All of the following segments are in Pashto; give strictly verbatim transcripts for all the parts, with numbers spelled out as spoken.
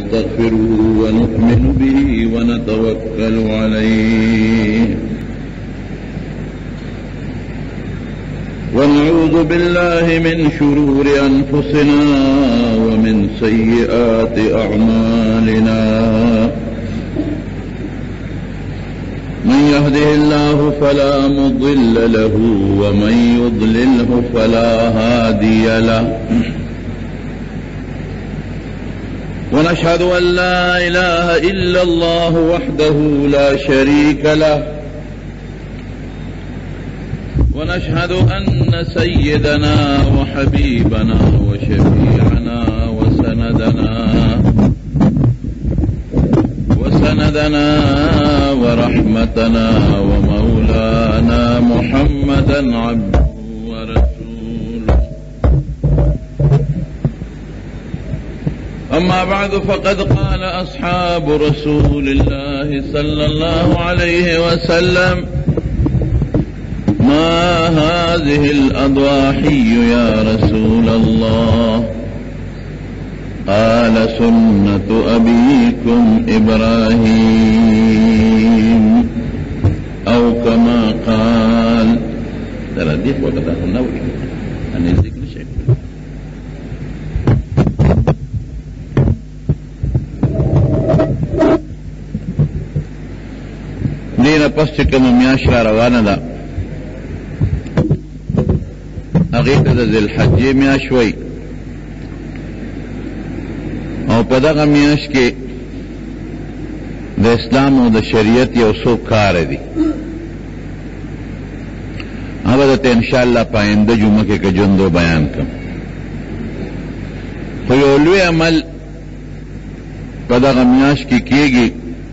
ونستغفره ونؤمن به ونتوكل عليه ونعوذ بالله من شرور أنفسنا ومن سيئات أعمالنا من يهده الله فلا مضل له ومن يضلله فلا هادي له ونشهد أن لا إله إلا الله وحده لا شريك له ونشهد أن سيدنا وحبيبنا وشفيعنا وسندنا وسندنا ورحمتنا ومولانا محمدا عبده ورسوله أما بعد فقد قال أصحاب رسول الله صلى الله عليه وسلم ما هذه الأضواحي يا رسول الله قال سنة أبيكم إبراهيم أو كما قال ترى دي وقتها النووي أن الذكر شيء دينا پس چکم میاشرا روانا دا اغیت دا ذی الحجی میاشوئی او په دغه میاشت کې د اسلام او د شریعت یو څو کار دي هغه درته انشاءالله په آینده جمعه کې که جندو بیان کړم خو یو لوی عمل په دغه میاشت کې کېږي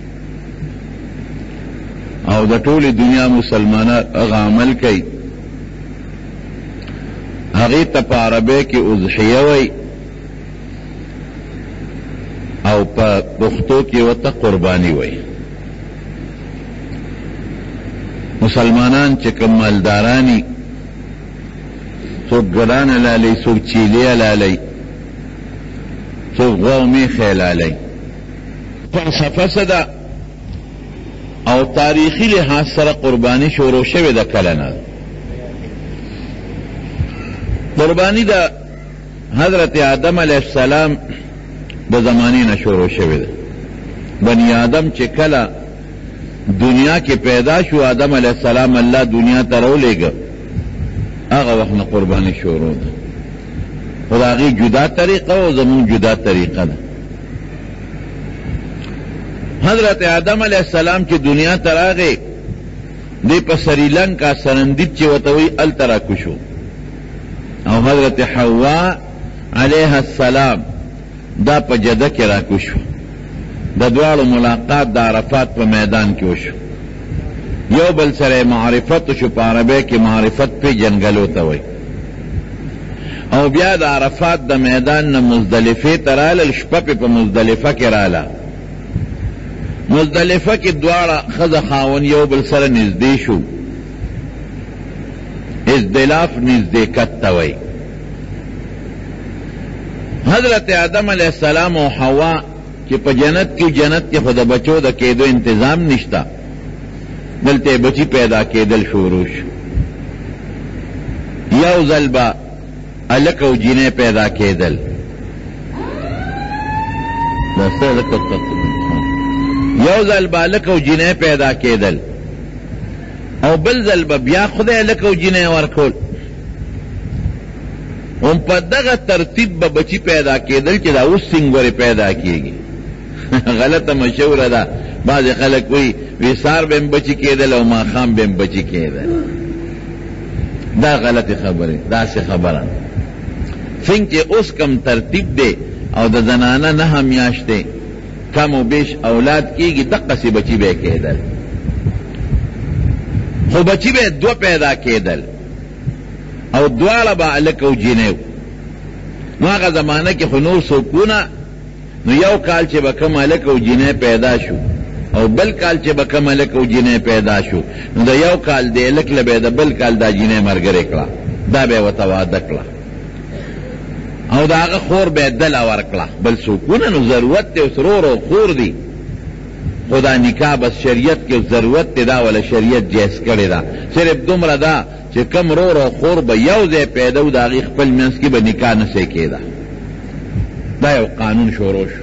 او د ټولې دنیا مسلمانان هغه عمل کوي هغې ته په عربۍ کې اضحیه وایي او په پښتو کې ورته قرباني وایي مسلمانان چې کوم مالدارانی څوک ګلان حلالوي څوک چیلې حلالوي څوک غوا او میښې حلالوي فلسفه څه ده او تاریخي لحاظ سره قرباني شروع شوې ده کله نه قرباني د حضرت آدم علیه السلام د زمانې نه شروع شوې ده بني آدم چې کله دنیا کې پیدا شو آدم علیه السلام الله دنیا ته راولېږه هغه وخت نه قرباني شروع ده خو د هغې جدا طریقه او زمونږ جدا طریقه ده حضرت آدم علیه السلام چې دنیا ته راغی دی په سریلنکا سرندیب چې ورته وایي هلته راکوشو او حضرت حوا علیه السلام دا په جده کې راکوشو د دواړو ملاقات د عرفات په میدان کې وشو یو بل سره معرفت شو په عربی کې معرفت په جنګلو ته وایي او بیا د عرفات د میدان نه مزدلفې ته رالل شپه پې په مزدلفه کې راله مزدلفه کې دواړه ښځه خاوند یو بل سره نږدې شو ازدلاف نزدېکت ته وایي حضرت آدم علیہ السلام او حوا چې په جنت کې جنت کې خو د بچو د کېدو انتظام نشته دلته بچی پیدا کېدل شروع شو یو ځل به هلک او جینۍ پیدا کېدل یو ځل به هلک او جینۍ پیدا کېدل او بل ځل به بیا خدای هلک او جینۍ ورکول هم په دغه ترتیب به بچی پیدا کېدل چې دا اوس څنګه پیدا کېږي غلطه مشهوره ده بعضې خلک وایي ویسار به هم بچی کېدل او ماښام به هم بچی کېدل دا غلطې خبرې داسې خبره څنګه چې اوس کم ترتیب دی او د زنانه نهه میاشتې کم و بیش اولاد کېږي دقسې بچی به کېدل خو بچی به دوه پیدا کېدل او دواړه به هلک او جینۍ نو هغه زمانه کې خو نور څوکونه نو یو کال چې به کم هلک او جینۍ پیدا شو او بل کال چې به کم هلک او جینۍ پیدا شو نو د یو کال د هلک له به د بل کال دا جینۍ ملګرې کړه دا به یې ورته واده کړه او دا هغه خور به دله ورکړه بل څوکونه نو ضرورت دی اوس رور او خور دی خو دا نکاح بس شریعت کې ضرورت دی دا ولا شریعت جایز کړې ده صرف دومره ده چې کم رور او خور به یو ځای پیدا و د هغې خپل منځ کې به نکاح نه صحیح کېده دا یو قانون شروع شو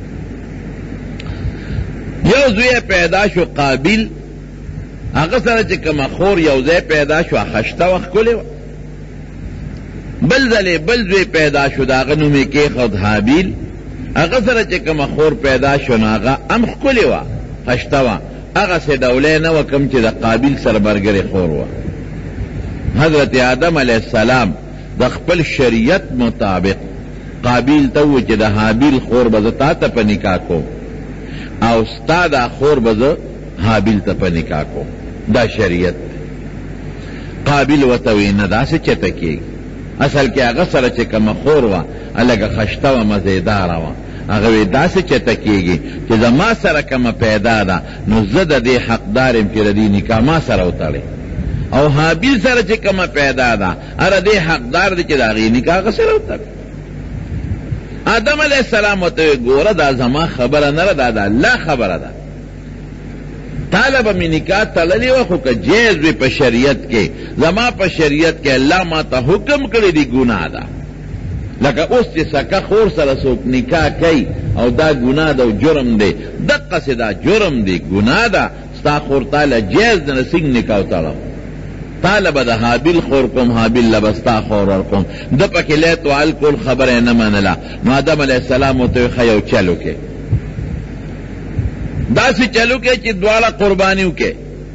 یو زوی پیدا شو قابل هغه سره چې کومه خور یو ځای پیدا شو خشته وه ښکلې وه بل ځلې بل زوی پیدا شو د هغه نوم یې کېښود حابیل هغه سره چې کومه خور پیدا شو نو هغه هم ښکلې وه خشته وه هغسې ډولۍ نه وه کوم چې د قابل سره برګرې خور وه حضرت آدم علیه السلام د خپل شریعت مطابق قابل ته وویل چې د حابیل خور به زه تا ته په نکاح کوم او ستا دا خور به زه حابیل ته په نکاح کوم دا شریعت قابل ورته وایي نه داسې چېرته کېږي اصل کې هغه سره چې کومه خور وه هلکه خشته وه مزېداره وه هغه وایي داسې چېرته کېږي چې زما سره کومه پیدا ده نو زه د دې حقدار یم چې د دې نکاح ما سره وتړې او حابیل سره چې کومه پیدا ده هره دې حقدار دی چې د هغې نکاح هغه سره وتړې آدم علیہ السلام ورته ګوره دا زما خبره نه ده دا د الله خبره ده تاله به مې نکاح تړلې وه خو که جایز وي په شریعت کې زما په شریعت کې الله ما ته حکم کړی دی ګناه ده لکه اوس چې سکه خور سره څوک نکاح کوي او دا ګناه ده او جرم دی دقسې دا جرم دی ګناه ده ستا خور تاله جایز ده نه څنګه نکاح وتړم تاله به د حابیل خور کوم حابیل له به ستا خور ورکوم ده پکې لیت وال کول خبره یې نه منله نو آدم علیه السلام ورته ویل ښه یو چل وکړې داسې چل وکړې چې دواړه قرباني وکړې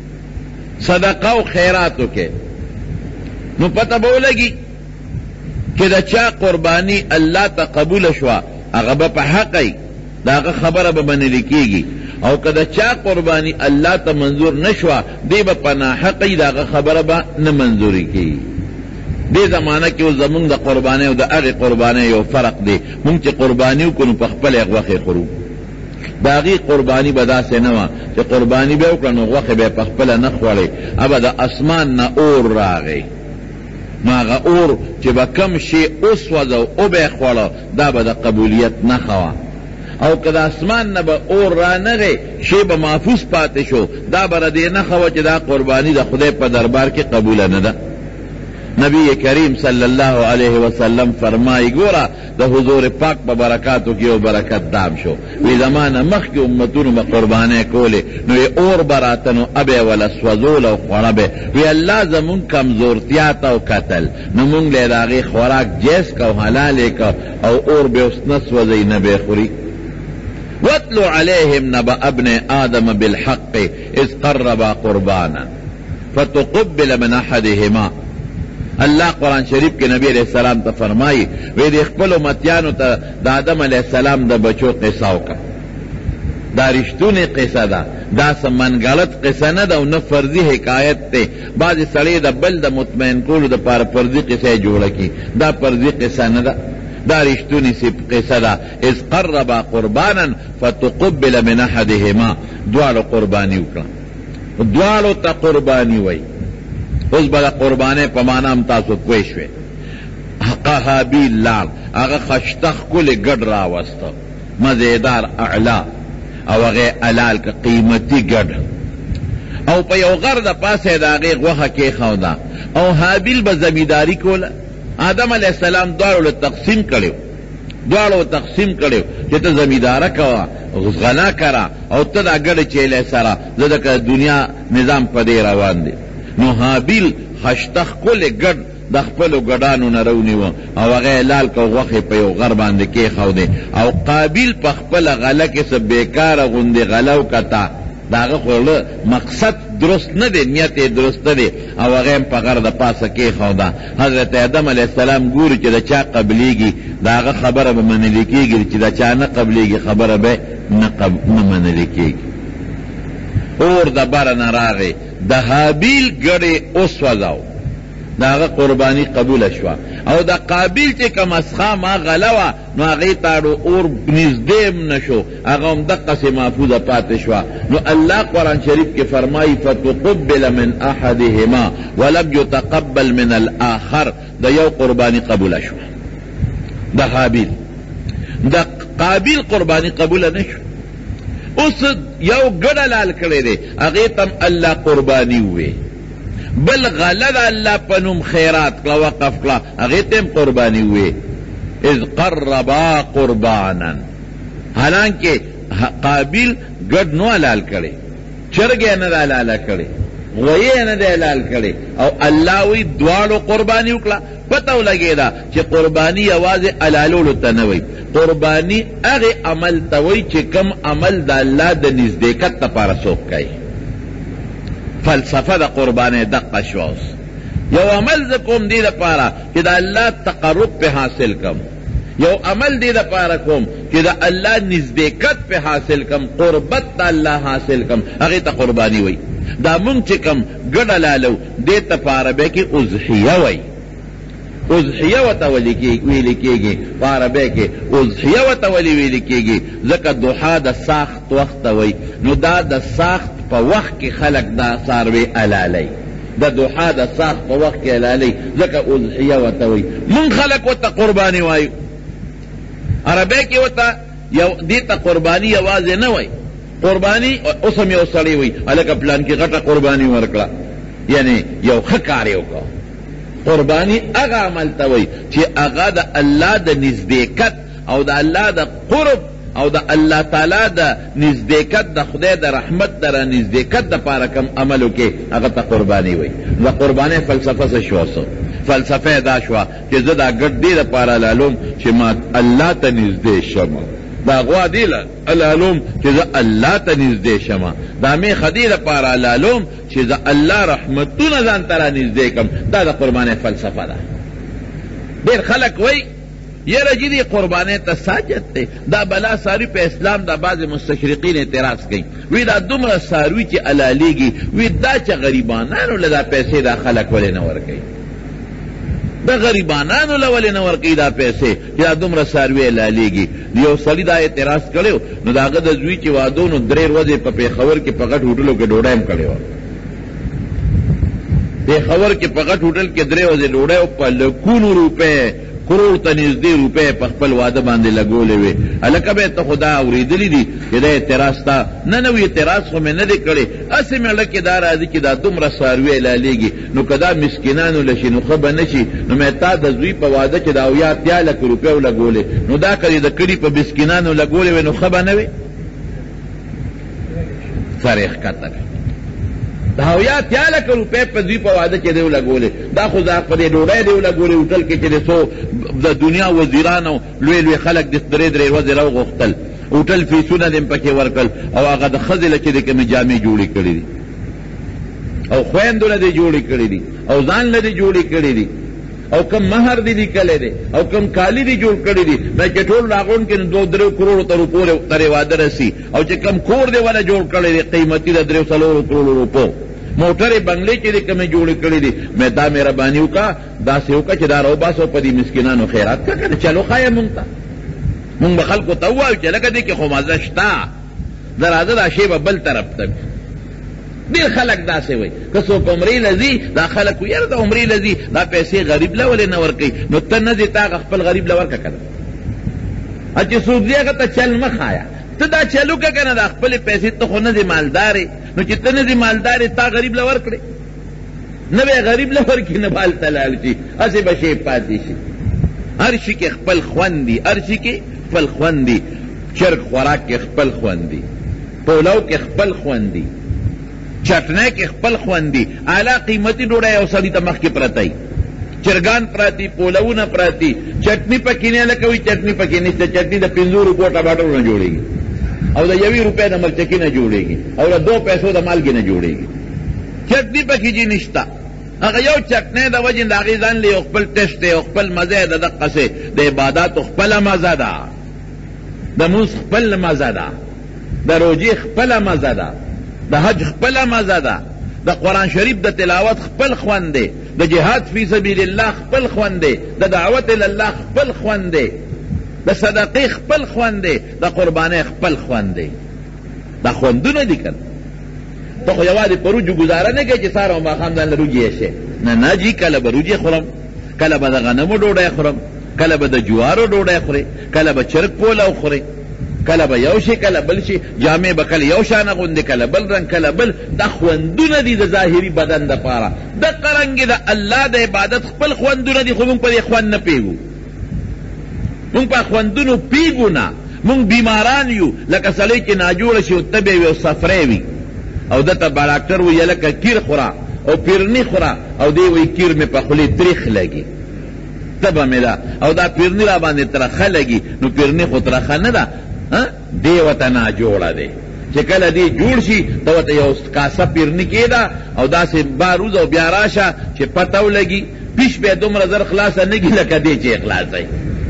صدقه او خیرات وکړې نو پته به ولګي چې د چا قرباني الله ته قبوله شوه هغه به په حق ای د هغه خبره به منلې کېږي او که د چا قربانی الله ته منظور نشوه دی به په ناحقه د هغه خبره به نه منظوري کېږي دې زمانه کې اوس زمونږ د قربانۍ او د هغې قربانۍ یو فرق دی مونږ چې قرباني وکړو نو په خپله یې غوښې خورو د هغې قرباني به داسې نه وه چې قرباني به وکړه نو غوښې به یې په خپله نه خوړې هغه د اسمان نه اور راغی نو هغه اور چې به کم شي وسوځه او به یې خوړه دا به د قبولیت نښه وه او که د اسمان نه به اور را نغی شی به محفوظ پاتې شو دا به ردې نښه وه چې دا قرباني د خدای په دربار کې قبوله نه ده نبی کریم صلی الله علیه وسلم فرمایي ګوره د حضور پاک په برکاتو کې یو برکت دام شو وی زمانه مخکې امتونو به قربانۍ کولې نو یې اور به راته نو ابې وله سوځول او خوړه به وی الله زمونږ کمزورتیا ته او کتل نو مونږ له یې د هغې خوراک جیز که او حلال یې که او اور به اوس نه سوځوي نه به یې خوري واتلو علیہم نبأ ابن آدم بالحق اذ قربا قربانا فتقبل من احدهما اللہ قرآن شریف کے نبی علیہ السلام تا فرمائی وی دی خپل امتیانو تا دا آدم علیہ السلام دا بچو قصاو کا دا رشتون قصه دا دا سمنگلت قصه نه دا او نه فرضی حکایت تے بعض سڑی دا بل دا مطمئن کولو دا پار فرضی قصه جوڑا کی دا فرضی قصه نه دا دا رشتونی سی قصه دا اذ قربا قربانا فتقبل من احدهما دوالو قربانی وکړه دوالو تا قربانی وی اوس به د قربانۍ په معنا هم تاسو پوه شوې حابیل لاړ هغه خشته ښکلې ګډ راوسته مزېدار اعلا او هغې حلال که قیمتي ګډ او په یو غر د پاسه یې د هغې غوښه کېښوده او حابیل به زمینداري کوله آدم علیہ السلام دواړو له تقسیم کړی دواړو تقسیم کړی چې ته زمینداره کوه غنا کره او ته دا ګډه چیلی سره زه د دنیا نظام په دې روان دی نو حابیل خشته ښکلې ګډ د خپلو ګډانو نه رونیوه او هغه لال که غوښې په یو غر باندې کېښودې او قابیل په خپله غله کې څه بېکاره غوندې غله وکته د هغه خو مقصد درست نه دی نیت یې درست نه دی او هغه هم په غر د پاسه کېښوده حضرت آدم علیه السلام ګوري چې د چا قبلیږي د هغه خبره به منلې کېږي چې د چا نه قبلیږي خبره به نه منلې کېږي اور د بره نه راغی د حابیل ګډې وسوځاو د هغه قرباني قبوله شوه او د قابیل چې که مسخه ما غله وه نو هغې تاړو اور نږدې هم نه شو هغه هم دقسې محفوظه پاتې شوه نو الله قرآن شریف کې فرمایي فتقبل من احدهما ولم یتقبل من الاخر د یو قرباني قبوله شوه دا حابیل دا قابیل قربانی قبول نشو اس یو گڑا لال کرے دے اغیتم اللہ قربانی ہوئے بل غلط اللہ پنم خیرات کلا وقف کلا اغیتم قربانی ہوئے اذ قربا قربانا حالانکہ قابیل گڑ نو لال کرے چرگے نہ لال کرے غویے نہ دے لال کرے او اللہ وی دوالو قربانی اکلا پتو لگے دا چی قربانی آواز علالولو تنوی قربانی اغی عمل توی چی کم عمل دا اللہ دا نزدیکت تا پارا سوک کئی فلسفہ دا قربانی دقا شواس یو عمل زکوم دی دا پارا چی دا اللہ تقرب پہ حاصل کم یو عمل دی دا پارا کوم چی دا اللہ نزدیکت پہ حاصل کم قربت تا اللہ حاصل کم اغی تا قربانی وی دا منگ چی کم گڑا لالو دی تا پارا بے کی اضحیہ وی اضحیہ و تولی ویلی کیگی پاربے کے اضحیہ و تولی ویلی کیگی ذکر دوحا دا ساخت وقت وی نو دا دا ساخت پا وقت کی خلق دا ساروی علالی دا دوحا دا ساخت پا وقت کی علالی ذکر اضحیہ و تولی من خلق و تا قربانی وائی عربے کی و تا دیتا قربانی آوازی نوائی قربانی اسم یو سڑی ہوئی علاقہ پلان کی غٹا قربانی ورکلا یعنی یو خکاریو کا قربانی اغا عمل توی چی اغا دا اللہ دا نزدیکت او دا اللہ دا قرب او دا اللہ تعالی دا نزدیکت دا خدای دا رحمت دا نزدیکت دا پارکم عملو کے اغا تا قربانی وی دا قربانی فلسفہ سے شوا سو فلسفہ دا شوا چی زدا گرد دی دا پارا لالوم چی ما اللہ تا نزدی شما دا غوا دی لالوم چی زا اللہ تا نزدی شما دا می خدی دا پارا لالوم چی دا اللہ رحمتو نزان ترا نزدی کم دا دا قربان فلسفہ دا دیر خلق وی یہ رجی دی قربانے تا ساجت تے دا بلا ساروی پہ اسلام دا بعض مستشرقین اعتراض کئی وی دا دمرا ساروی چی علالیگی وی دا چا غریبانانو لدا پیسے دا خلق ولی نور کئی دا غریبانانو لولی نور کئی دا پیسے چی دا دمرا ساروی علالیگی دیو سلی دا اعتراض کلیو نو دا غد زوی چی وادو نو دریر وزے پا پیخور کی پغٹ ہوٹلو کے ڈوڑائم کلیو پیخور کی پغٹ ہوٹل کے دریر وزے ڈوڑائیو پا لکونو روپے کروڑ تنیزدی روپے پخپل وعدہ باندے لگولے وے الکبے تا خدا اوریدلی دی کہ دا اعتراض تا ننوی اعتراض خو میں ندے کرے اسی میں لکی دا رازی کی دا دم رساروی علالی گی نو کدا مسکنانو لشی نو خبا نشی نو میں تا دا زوی پا وعدہ چی دا اویا تیا لک روپے لگولے نو دا کری دا کری پا مسکنانو لگولے وے نو خبا نوے فریخ کتا دا اویا تیا لک روپے پا زوی پا وعدہ چی دیو لگولے دا خوزاق پا دے ڈوڑای دیو لگولے اٹھل کے چی دے سو دا دنیا وزیرانو لوی لوی خلق دس درے درے وزیر او غختل اٹھل فیسونا دیم پکی ورکل او آغا دا خزل چی دے کمی جامع جوڑی کری دی او خویندو لدے جوڑی کری دی او زان لدے جوڑی کری دی او کم مہر دی دی کلے دے او کم کالی دی جوڑ کری دی میں چٹول لاغون کے دو درے کروڑ تر روپو ترے وادر رسی او چی کم کور دے والا جوڑ کری دی قیمتی دا درے سلور کروڑ روپو موٹر بنگلے چی دی کمی جوڑی کری دی میں دا میرا بانیو کا دا سیو کا چی دا رو باسو پا دی مسکنانو خیرات کا کر چلو خوایا مونگتا مونگ بخل کو تواو چی لکا دی که خمازشتا در آزا دا شیب بل طرف تک دیر خلق دا سے وی کسو پا عمری لزی دا خلق ویر دا عمری لزی دا پیسے غریب لولی نور کئی نو تن نزی تا خپل غریب لور کا کر اچی سوک دیا گا تا چل مخایا تا دا چلو کا کنا دا خپل پیسے تو خو نزی مالداری نو چی تا نزی مالداری تا غریب لور کرے نبی غریب لور کی نبال تلال چی اسی بشی پاتی شی ہر شی کے خپل خوندی ہر شی کے خپل خوندی چرک خوراک کے خپل خوندی پولو کے خپل خوندی چٹنے کے خپل خوندی اعلی قیمتی ڈوڑا او سړی ته مخ کې پرتای چرګان پراتی پولونه پراتی چٹنی پکینه لکوي چٹنی پکینه ته چٹنی د پنځو روپو ټماټر نه جوړيږي او د یوې روپې د مرچکی نه جوړيږي او د دو پیسو د مالګي نه جوړيږي چٹنی پکې جی نشتا هغه یو چٹنی د وجه د غیزان له خپل ټیسټ او خپل مزه د دقه سه د عبادت خپل مزه ده د موس خپل مزه ده د روزي خپل مزه ده د حج خپل مزه ده د قرآن شریف د تلاوت خپل خوند دی د جهاد فی سبیل الله خپل خوند دی د دعوت الله خپل خوند دی د صدقې خپل خوند دی د قربانۍ خپل خوند دی دا خوندونه دي کنه ته خو یوازې په روجو ګزاره نه کوي چې سهار او ماښام ځان له روجې شي نه نه جي کله به روجې خورم کله به د غنمو ډوډۍ خورم کله به د جوارو ډوډۍ خورې، کله به چرګ پولاو خورې، کله به یو شي کله بل شي، جامې به کله یو شان اغوندې کله بل رنګ کله بل. دا خوندونه دي د ظاهري بدن دپاره. دقه رنګې د الله د عبادت خپل خوندونه دي، خو موږ په دې خوند نه پوهېږو. موږ په خوندونو پوهېږو نه. موږ بیماران یو، لکه سړی چې ناجوړه شي او تبې وي او صفرې وي او دته به ډاکټر وایي لکه کیر خوره او پیرني خوره، او دی وایي کیر مې په خولې تریخ لګي، تبه مې ده، او دا پیرني را باندې ترخه لګي. نو پیرني خو ترخه نه ده، دی ورته ناجوړه دی. چې کله دی جوړ شي ته ورته یو کاسه پیرني کېده او داسې باروز او بیا راشه چې پته ولګي، پیش به دومره زر خلاصه نه کي لکه دی چې خلاصوي،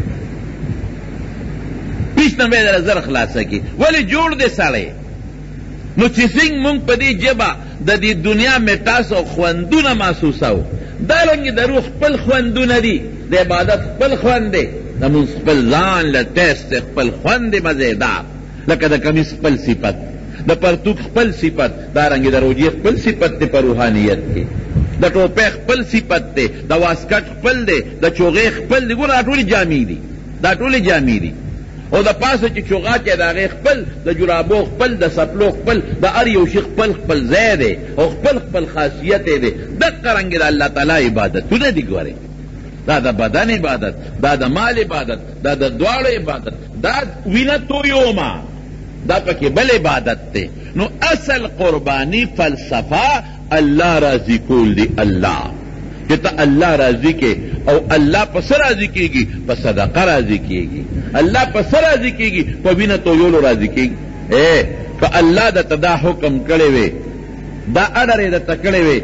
پیش نه به در زر خلاصه کي. ولې جوړ دی سړی. نو چې څنګه مونږ په دې ژبه د دې دنیا مټاس او خوندونه محسوسوو، دارنګې د روح خپل خوندونه دي، د عبادت خپل خوند دی، د مونږ خپل ځان له ټیسټ خپل خوند دی مزېدار، لکه د کمیس خپل صفت، د پرتوک خپل صفت، دارنګې د روجې خپل صفت دی په روحانیت کې، د ټوپۍ خپل صفت دی، د واسکټ خپل دی، د چوغې خپل دی. ګوره دا ټولې جامې دي، دا ټولې جامې دي. او د پاسه چې چوغا چې د هغې خپل، د جرابو خپل، د سپلو خپل، د هر یو شي خپل خپل ځای دی او خپل خپل خاصیت دی. دقه رنګې د الله تعالی عبادتونه دي. ګورئ، دا د بدن عبادت، دا د مال عبادت، دا د دواړو عبادت، دا وینه تویوما، دا پکې بل عبادت دی. نو اصل قربانی فلسفه الله راضي کول دی. الله چې ته الله راضي کې، او الله په څه راضي کېږي؟ په صدقه راضي کېږي. الله په څه راضي کېږي؟ په وینه تویولو راضي کېږي. اے که الله درته دا حکم کړی وی، دا اډر یې درته کړی وی،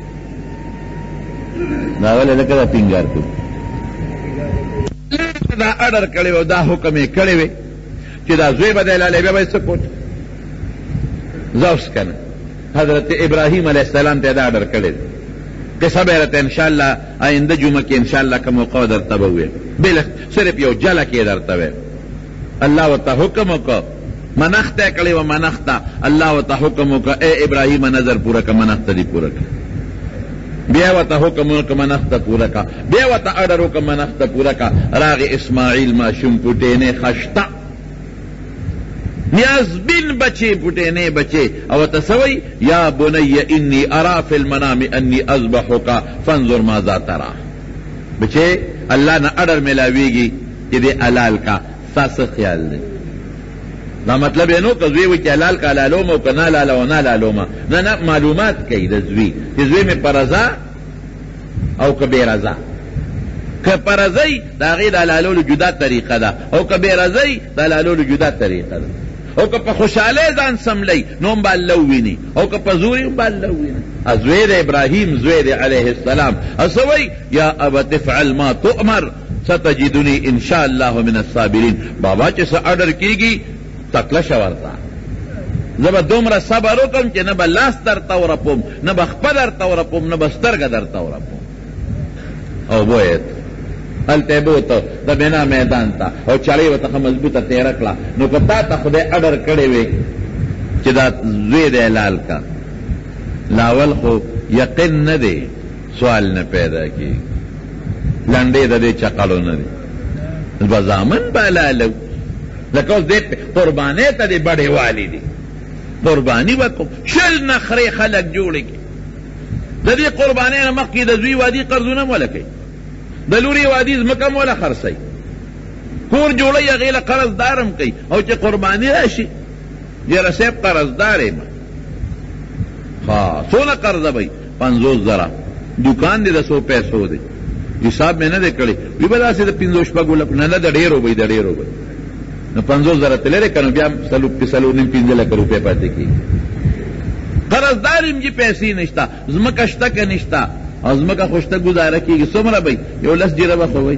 دا ولې لکه دا ټینګار کوي، دا اډر کړی وی او دا حکم یې کړی وی چې دا زوی به دی لالی، بیا به یې څه کوټ زه اوس که نه. حضرت ابراهیم علیه السلام ته دا اډر کړی دی. قصه به راته انشاءالله آینده جمعه کې انشاءالله که موقع درته به وویم، بل صرف یو جله کې درته ویم. الله ورته حکم وکړ، منښت یې کړې وه، منښته الله ورته حکم وکړ، ای ابراهیم نظر پوره کړه، منښته دې پوره کړه. بیا ورته حکم وکړه منښته پوره کړه، بیا ورته اډر وکړه منښته پوره کړه. راغې اسماعیل ماشوم پوټینې خشته نیازبین بچے پٹینے بچے، او تصوی یا بنی انی ارا فی المنام انی اذبحک فانظر ماذا ترى. بچے اللہ نہ اڈر ملاویگی کہ دے حلال کا ساس خیال دے. دا مطلب ہے نو کہ زوی وی کہ حلال کا حلالوما او کہ نہ حلالو نہ حلالوما، نہ نہ معلومات کئی دا زوی کہ زوی میں پرزا او کہ بے رضا. کہ پرزی دا غیر حلالولو جدا طریقہ دا، او کہ بے رضی دا حلالولو جدا طریقہ دا. او که په خوشحالی ځان سملی نو هم به الله وویني، او که په زور هم به الله وویني. زوی د ابراهیم زوی د علیه السلام اسوی یا ابت افعل ما تؤمر ستجدنی ان شاء الله من الصابرین. بابا چې څه اډر کېږي تکله شه ورته، زه به دومره صبر وکړم چې نه به لاس درته ورپوم، نه به خپه درته ورپوم، نه به سترګه درته ورپوم. او بویت هلته بوته د بنا میدان ته او چړۍ ورته مضبوطه تیره کړه. نو که تا ته خدای اډر کړی وی چې دا زوی دی حلال کا، لاول خو یقین نه دی، سوال نه پیدا کېږي، لنډې د دې چقلو نه دی، به زامن به حلالو. لکه اوس دې قربانۍ ته دې بډې والي دي، قرباني وکړو. شل نخرې خلک جوړې کړي. د دې قربانۍ نه مخکې د زوی وادي قرضونه هم وله کوي، د لوري وادي ځمکه هم وله خرڅوي، کور جوړوي هغې له قرضدار هم کوي. او چې قرباني راشي یاره صاحب قرضدار یم، ها څونه قرضه به پنځوس زره، دوکان دی د څو پیسو دی، حساب مې نه دی کړی. وی به داسې د پنځو شپږو لکو نه نه د ډېرو به د ډېرو به نو پنځوس زره ته لرې که نو بیا څلور نیم پنځه لکه روپۍ پاتې کېږي. قرضدار یم جي پیسې نشته، ځمکه شته که نشته، او ځمکه خو شته ګزاره کېږي. څومره به یو لس جیره به خو وی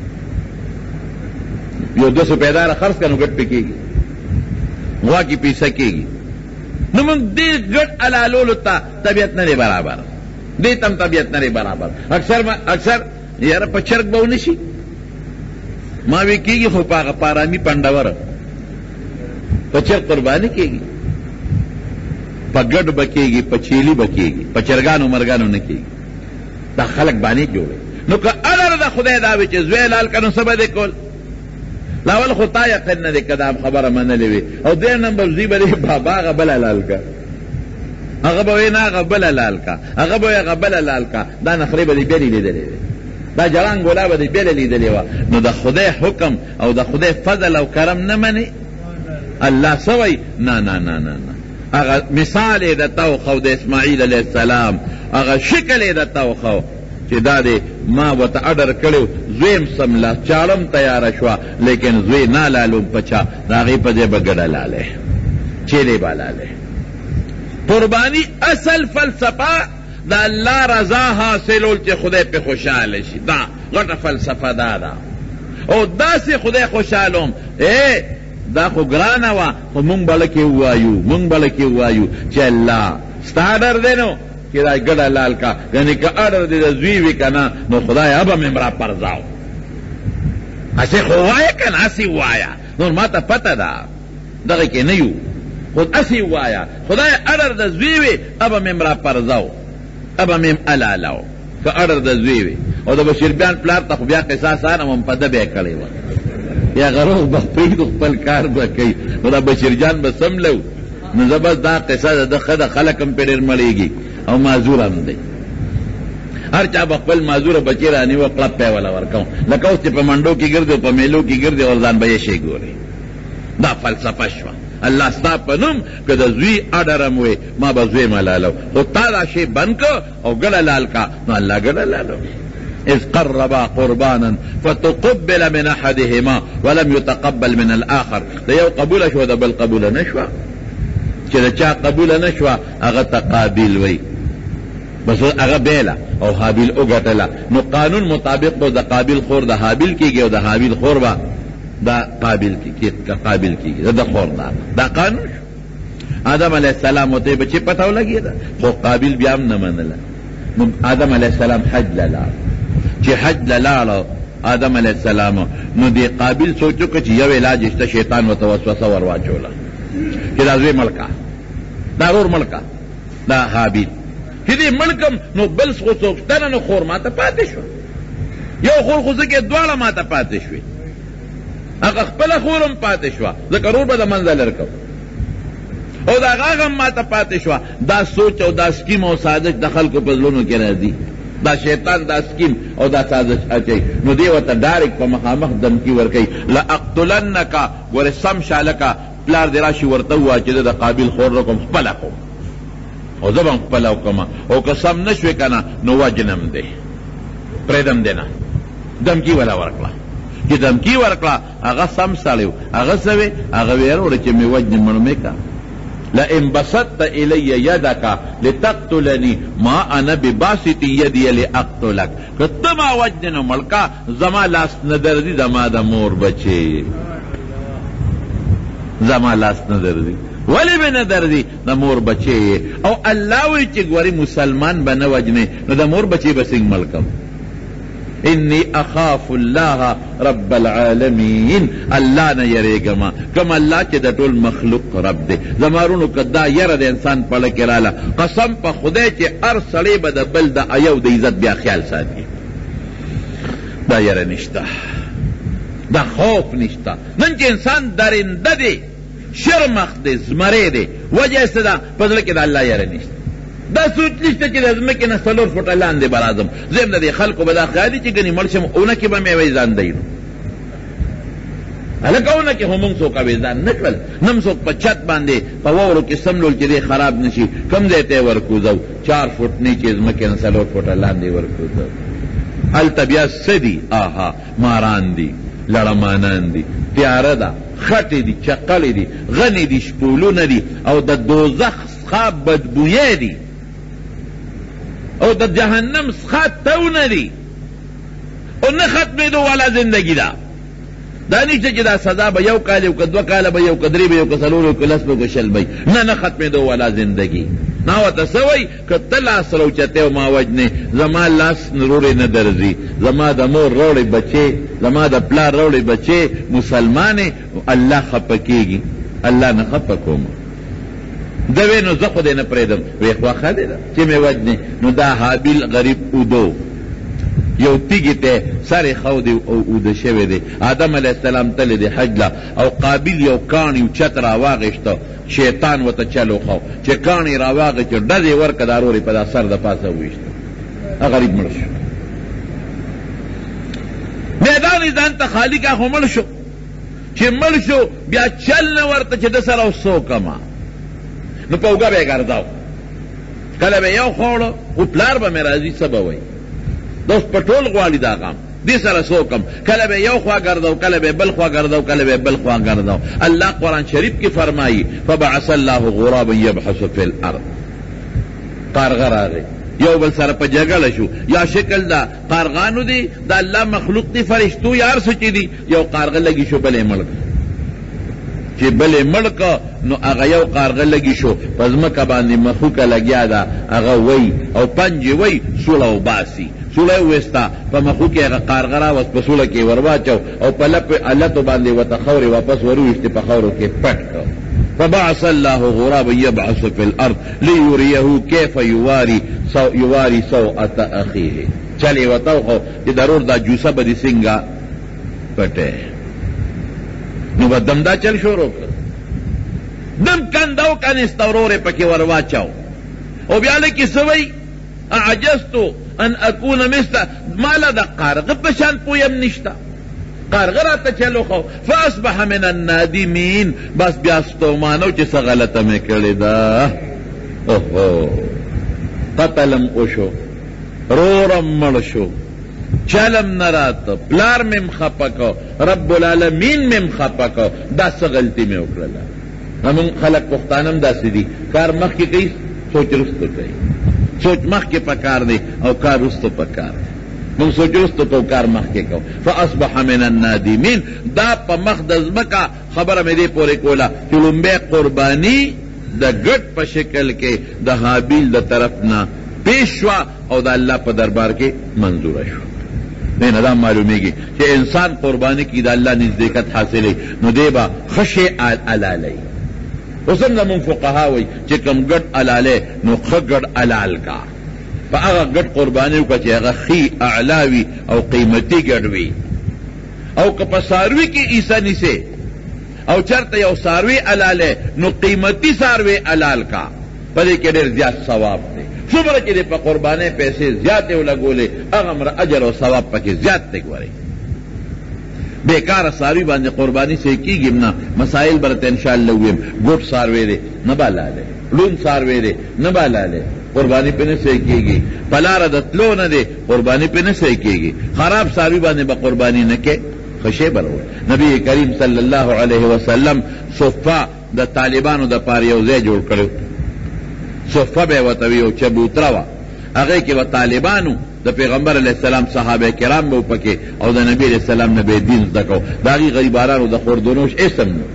یو دو سو پیداره خرڅ که نو ګټ پې کېږي، غوا کې پیسه کېږي. نو موږ دې ګټ حلالولو ته طبیعت نه دی برابر، دې ته هم طبیعت نه دی برابر. اکثر اکثر یاره په چرګ به ونه شي، ما وی کېږي خو په هغه پارامي پنډوره په چرګ قرباني کېږي، په ګډ به کېږي، په چیلي به کېږي، په چرګانو مرګانو نه کېږي. دا خلک باندې جوړوي. نو که اډر د خدای دا وی چې زوی لال کنو څه به دې کول لاول خو تا یقین نه دی که دا خبره منلې وي او دویم نمبر زوی به دې بابا هغه بله لال کا هغه به وی نه هغه بله لال کا هغه به وی هغه بله لال کا دا نخرې به دې بیا لیدلې وي دا جوان ګولا به دې بیا لیدلې وه نو د خدای حکم او د خدای فضل او کرم نه منې الله څه وایي نه نه نه نه هغه مثال یې درته وښو د اسماعیل علیه السلام هغه شکل یې درته وښو چې دا دی ما ورته اډر کړی زویم سمله چاړم تیاره شوه لیکن زوی نه لالوم په چا د هغې په ځای به ګډه لالی چیلې به لالی قربانی اصل فلسفه د الله رضا حاصلول چې خدای پې خوشحاله شي دا غټه فلسفه دا ده او داسې خدای خوشحالوم ای دا خو ګرانه وه خو مونږ به لکې ووایو مونږ به لکې ووایو چې الله ستا ډر دی نو چې دا ګډه لال کا یعنې که اډر دی د زوی وي که نه نو خدای ابه مې مرا پرځاو هسې خو وایه که نه هسې وایه نور ما ته پته ده دغه کې نه یو خو هسې وایه خدای اډر د زوی وي ابه مې مرا پرځاو ابه مې الالاو که اډر د زوی وي او د بشیربیان پلار ته خو بیا قصاص انم هم پده به یې کړی وه یا غروغ به پرېږدو خپل کار به کوي نو دا بشیرجان به سملو نو زه بس دا قصه د ښه د خلک هم پې ډېر مړېږي او معذور هم دی هر چا به خپل معذوره بچی رانیوه کړپ پی وله ورکوم لکه اوس چې په منډو کې ګرځي او په میلو کې ګرځي او ځان به یې شی ګوري دا فلسفه شوه الله ستا په نوم که د زوی اډرم وی ما به زوی ملالو خو تا دا شی بند که او ګډه لال کا نو الله ګډه لالو اذ قربا قربانا فتقبل من احدهما ولم يتقبل من الاخر دا یو قبول شو دا بل قبول نشوه چې دا چا قبول نشوه هغه تقابل وی بس هغه بیله او حابیل وګټله نو قانون مطابق به د قابل خور د حابیل کېږي او د حابیل خور به دا قابل کېږي قابل کېږي د خور دا دا قانون شو آدم علیه السلام ورته بچې پته ولګېده خو قابل بیا هم نه منله نو آدم علیه السلام حج له لاړ چې حج له لاړه آدم علیه السلام نو دې قابل سوچ وکړه چې یو علاج شته شیطان ورته وسوسه ور واچوله چې دا زوی ملکه دا رور ملکه دا حابیل چې دې ملکم نو بل خو څوک شته نه نو خور ماته پاتې شوه یو خور خو ځکه دواړه ماته پاتې شوې هغه خپله خور هم پاتې شوه ځکه رور به د منځه لر کو او د هغه هم ماته پاتې شوه دا سوچ او دا سکیم او سازش د خلکو په زړونو کې راځي دا شیطان دا سکیم او دا سازش اچوي نو دی ورته ډایرک په مخامخ دمکي ورکوي لاقتلنکه ګورې سم شالکه پلار دې راشي ورته ووایه چې د قابل خور رقم خپله کوم او زه به هم خپله وکړم او که سم نه شوې که نه نو وجنم دی پرېږدم دی نه دمکي وله ورکړه چې دمکي ورکړه هغه سم سړی و هغه څه وې هغه ویل وړه چې مې وجنم نو مې که لئن بسطت الی یدک لتقتلنی ما انا بباسط یدی لاقتلک که ته ما وجنې نو ملکه زما لاس نه درځي زما د مور بچې زما لاس نه درځي ولې به نه درځي د مور بچې او الله وایي چې ګورې مسلمان به نه وجنې نو د مور بچې به څنګه ملکم انی اخاف الله رب العالمین الله نه یریږم کوم الله چې د ټول مخلوق رب دی زمارونو که دا یره د انسان پړه کې راله قسم په خدای چې هر سړی به د بل د ایو د عزت بیا خیال ساتي دا یره نشته دا خوف نشته نن چې انسان درنده دی شرمخ دی زمری دی وجه یې څه ده په زړه کې د الله یره نشته دا سوچ نشته چې د ځمکې نه څلور فوټه لاندې به راځم زم د دې خلکو به دا خیال چې ګنې مړ شم اونه کې به مې وی ځان دی نو هلکه اونه کې خو مونږ څوک اوی ځان نه کړل نم څوک په چت باندې په واورو کې سملول چې دی خراب نه شي کم ځای ته یې ورکوځو چار فوټ نه چې ځمکې نه څلور فوټه لاندې ورکوځو هلته بیا څه دي آها ماران دي لړمانان دي تیاره ده خټې دي چقلې دي غنې دي شپولونه دي او د دوزخ څخه بدبویې دي او د جهنم څخه تونه دي او نه ختمېدو والا زندگی ده دا نشته چې دا سزا به یو کال یو که دوه کاله به یو که درې به یو که څلور یو که لس به که شل به نه نه ختمېدو والا زندگی نا ورته څه وایي که ته لاس راوچتې او ما وجنې زما لاس روړې نه درځي زما د مور روړې بچې زما د پلار روړې بچې مسلمانې الله خفه کېږي الله نه خفه کوم ده وی نو زه خو دې نه پرېږدم وی خوا ښه دی ده چې مې وجنې نو دا حابیل غریب اودو یو تیگی تے سر خود اوده شوه دی آدم علیہ السلام تل دی حج لا او قابل یو کانی و چت راواغشتا شیطان و تا چلو خو چه کانی راواغش چه ڈزی ورک داروری پدا سر دا پاسا ہویشتا غریب مرشو میدانی زان تا خالی کا خو مرشو چه مرشو بیا چل نورتا چه دسر او سو کما نو پوگا بے گرداو کله به یو خوړو او پلار به مې راځي سبا وای دوس پټول غواړي دا غام دې سره سوکم کله به یو خوا ګرځاو کله به بل خوا ګرځاو کله به بل خوا ګرځاو الله قرآن شریف کې فرمایي فبعث الله غرابا يبحث في الارض قارغه راغی یو بل سره په جګړه شو یا شکل دا قارغانو دی دا الله مخلوق دی فرشتو یار سچې دي یو قارغه لګي شو بلې ملک چې بلې ملک نو هغه یو قارغه لګي شو په ځمکه باندې مخوکه لګیا ده هغه وی او پنجې وی سوله وباسي سوله یې وویسته په مخوکې هغه قارغه راوست په سوله کې ور واچو او په لتو باندې ورته خاورې واپس ور وویشتې په خاورو کې پټ کړ فبعث الله غرابا يبعث في الارض ليريه كيف يواري سو يواري سوءة اخيه چلی وتاو خو چې ضرور دا جوسه به دې څنګه پټه نو به دم دا چل شروع کړ دم کنداو کنسته ورورې پکې ور واچاو او بیا لکې سوی اعجزتو ان اكون مثل مالا دا قارغه په شان پویم نشته قارغه راته چلو خو فاصبح من النادمین بس بیا ستومانو چې څه غلطه مې کړې ده اوهو قتلم اوشو رورم مړ شو چلم نراته پلار مم خپکو رب العالمین مم خپکو دا څه غلطي مې وکړله همون خلق پښتانم داسې دي کار مخکې کوي سوچ رستو کوي سوچ مخکې پکار دی او کار رستو پکار دی من سوچ رستو تو کار مخکې کو فاصبح من النادمین دا په مخ د ځمکه خبره مې دې پورې کوله چې لومبی قرباني د ګډ په شکل کې د حابیل د طرف نه پیش شوه او د الله په دربار کې منظوره شو نه نه دا معلومیږي چې انسان قرباني کی د الله نزدېکت حاصلوي نو دی به ښه شی حلالی اوس هم زمونږ فقها وایي چې کوم ګډ حلالی نو ښه ګډ حلال کا په هغه ګډ قرباني وکړه چې هغه ښي اعلا وي او قیمتي ګډ وي او که په څاروي کې عیسه نیسې او چرته یو څاروي حلالی نو قیمتي څاروي حلال کا په دې کې ډېر زیات ثواب دی څومره چې په قربانۍ پیسې زیاتې ولګولې هغه اجر او ثواب پکې زیات دی ګورئ بیکاره څاروي باندې قرباني سې کېږي نه مسائل به درته انشاءالله ویم ګوټ څاروی دی نه به حلالی لون څاروی دی نه به حلالی قربانی پہ نہ صحیح کیے گی پلار دتلو نہ دے قربانی پہ نہ صحیح کیے گی خراب ساروی بانے با قربانی نہ کے خشے برو نبی کریم صلی اللہ علیہ وسلم صفہ دا طالبانو دا پاریوزے جوڑ کرو صفہ بے وطوی او چبوترا وا اگے کہ وہ طالبانو دا پیغمبر علیہ السلام صحابہ کرام بو پکے او دا نبی علیہ السلام نبی دین دکو باقی غریبارانو دا خوردونوش اسم نو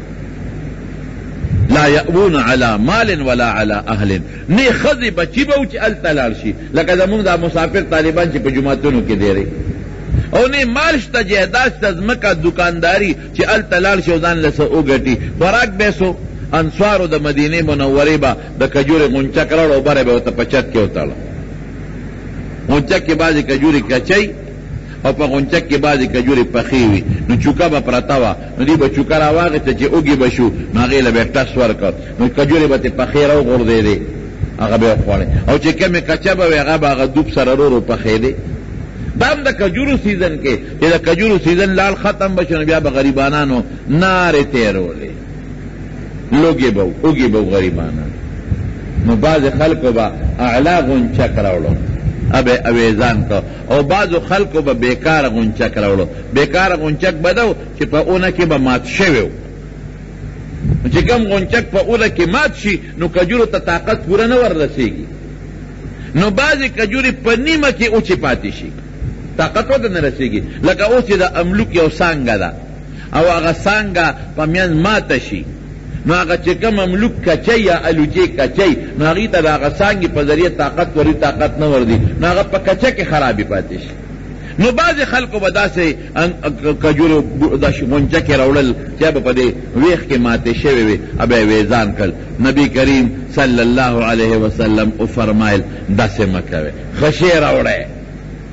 لا یأبون علی مال ولا علی اهل نه خذ بچی به چې التلال شي لکه زمونږ دا مسافر طالبان چې په جماعتونو کې دی ری او نه مال شته جهاد شته ځمکه دکانداری چې التلال شي ځان له سو غټي خوراک بیسو انصارو د مدینه منوره با د کجوري غونچا کړه او بره به ته پچت کې وتاله غونچا کې بعضی کجوري کچای او په غونچک کې بعضې کجورې پخې وي نو چوکه به پرته وه نو دوی به چوکه را واخېسته چې اوږې به شو نو هغې له به یې ټس ورکړ نو کجورې به ترې پخې را وغورځېدې هغه به یې خوړې او چې کومې کچه به وي هغه به هغه دوب سره رو رو پخېدې دا هم د کجورو سیزن کې چې د کجورو سیزن لال ختم به شو نو بیا به غریبانانو نارې تېرولې لوږې به اوږې به غریبانان نو بعضې خلکو به اعلا غونچک راوړو ابے اویزان کو او بعضو خلقو با بیکار غنچک روڑو بیکار غنچک بدو چی پا اونا کی با مات شویو چی کم غنچک پا اونا کی مات شی نو کجورو تا طاقت پورا نور رسیگی نو بعضی کجوری پا نیمه کی اوچی پاتی شی طاقت ودا نرسیگی لکه اوچی دا املوک یو سانگا دا او اغا سانگا پا میان مات شی نو هغه چې کوم مملوک کچی یا الوچی کچی نو هغې ته د هغه څانګې په ذریعه طاقت وري طاقت نه وردي نو هغه په کچه کې خرابې پاتې شي نو بعضې خلکو به داسې کجورې داسې غونچه کې راوړل چې به په دې ویښ کې ماتې شوې وي به یې ویزان کړل نبي کریم صلی الله علیه وسلم وفرمایل داسې مه کوئ ښه شی راوړئ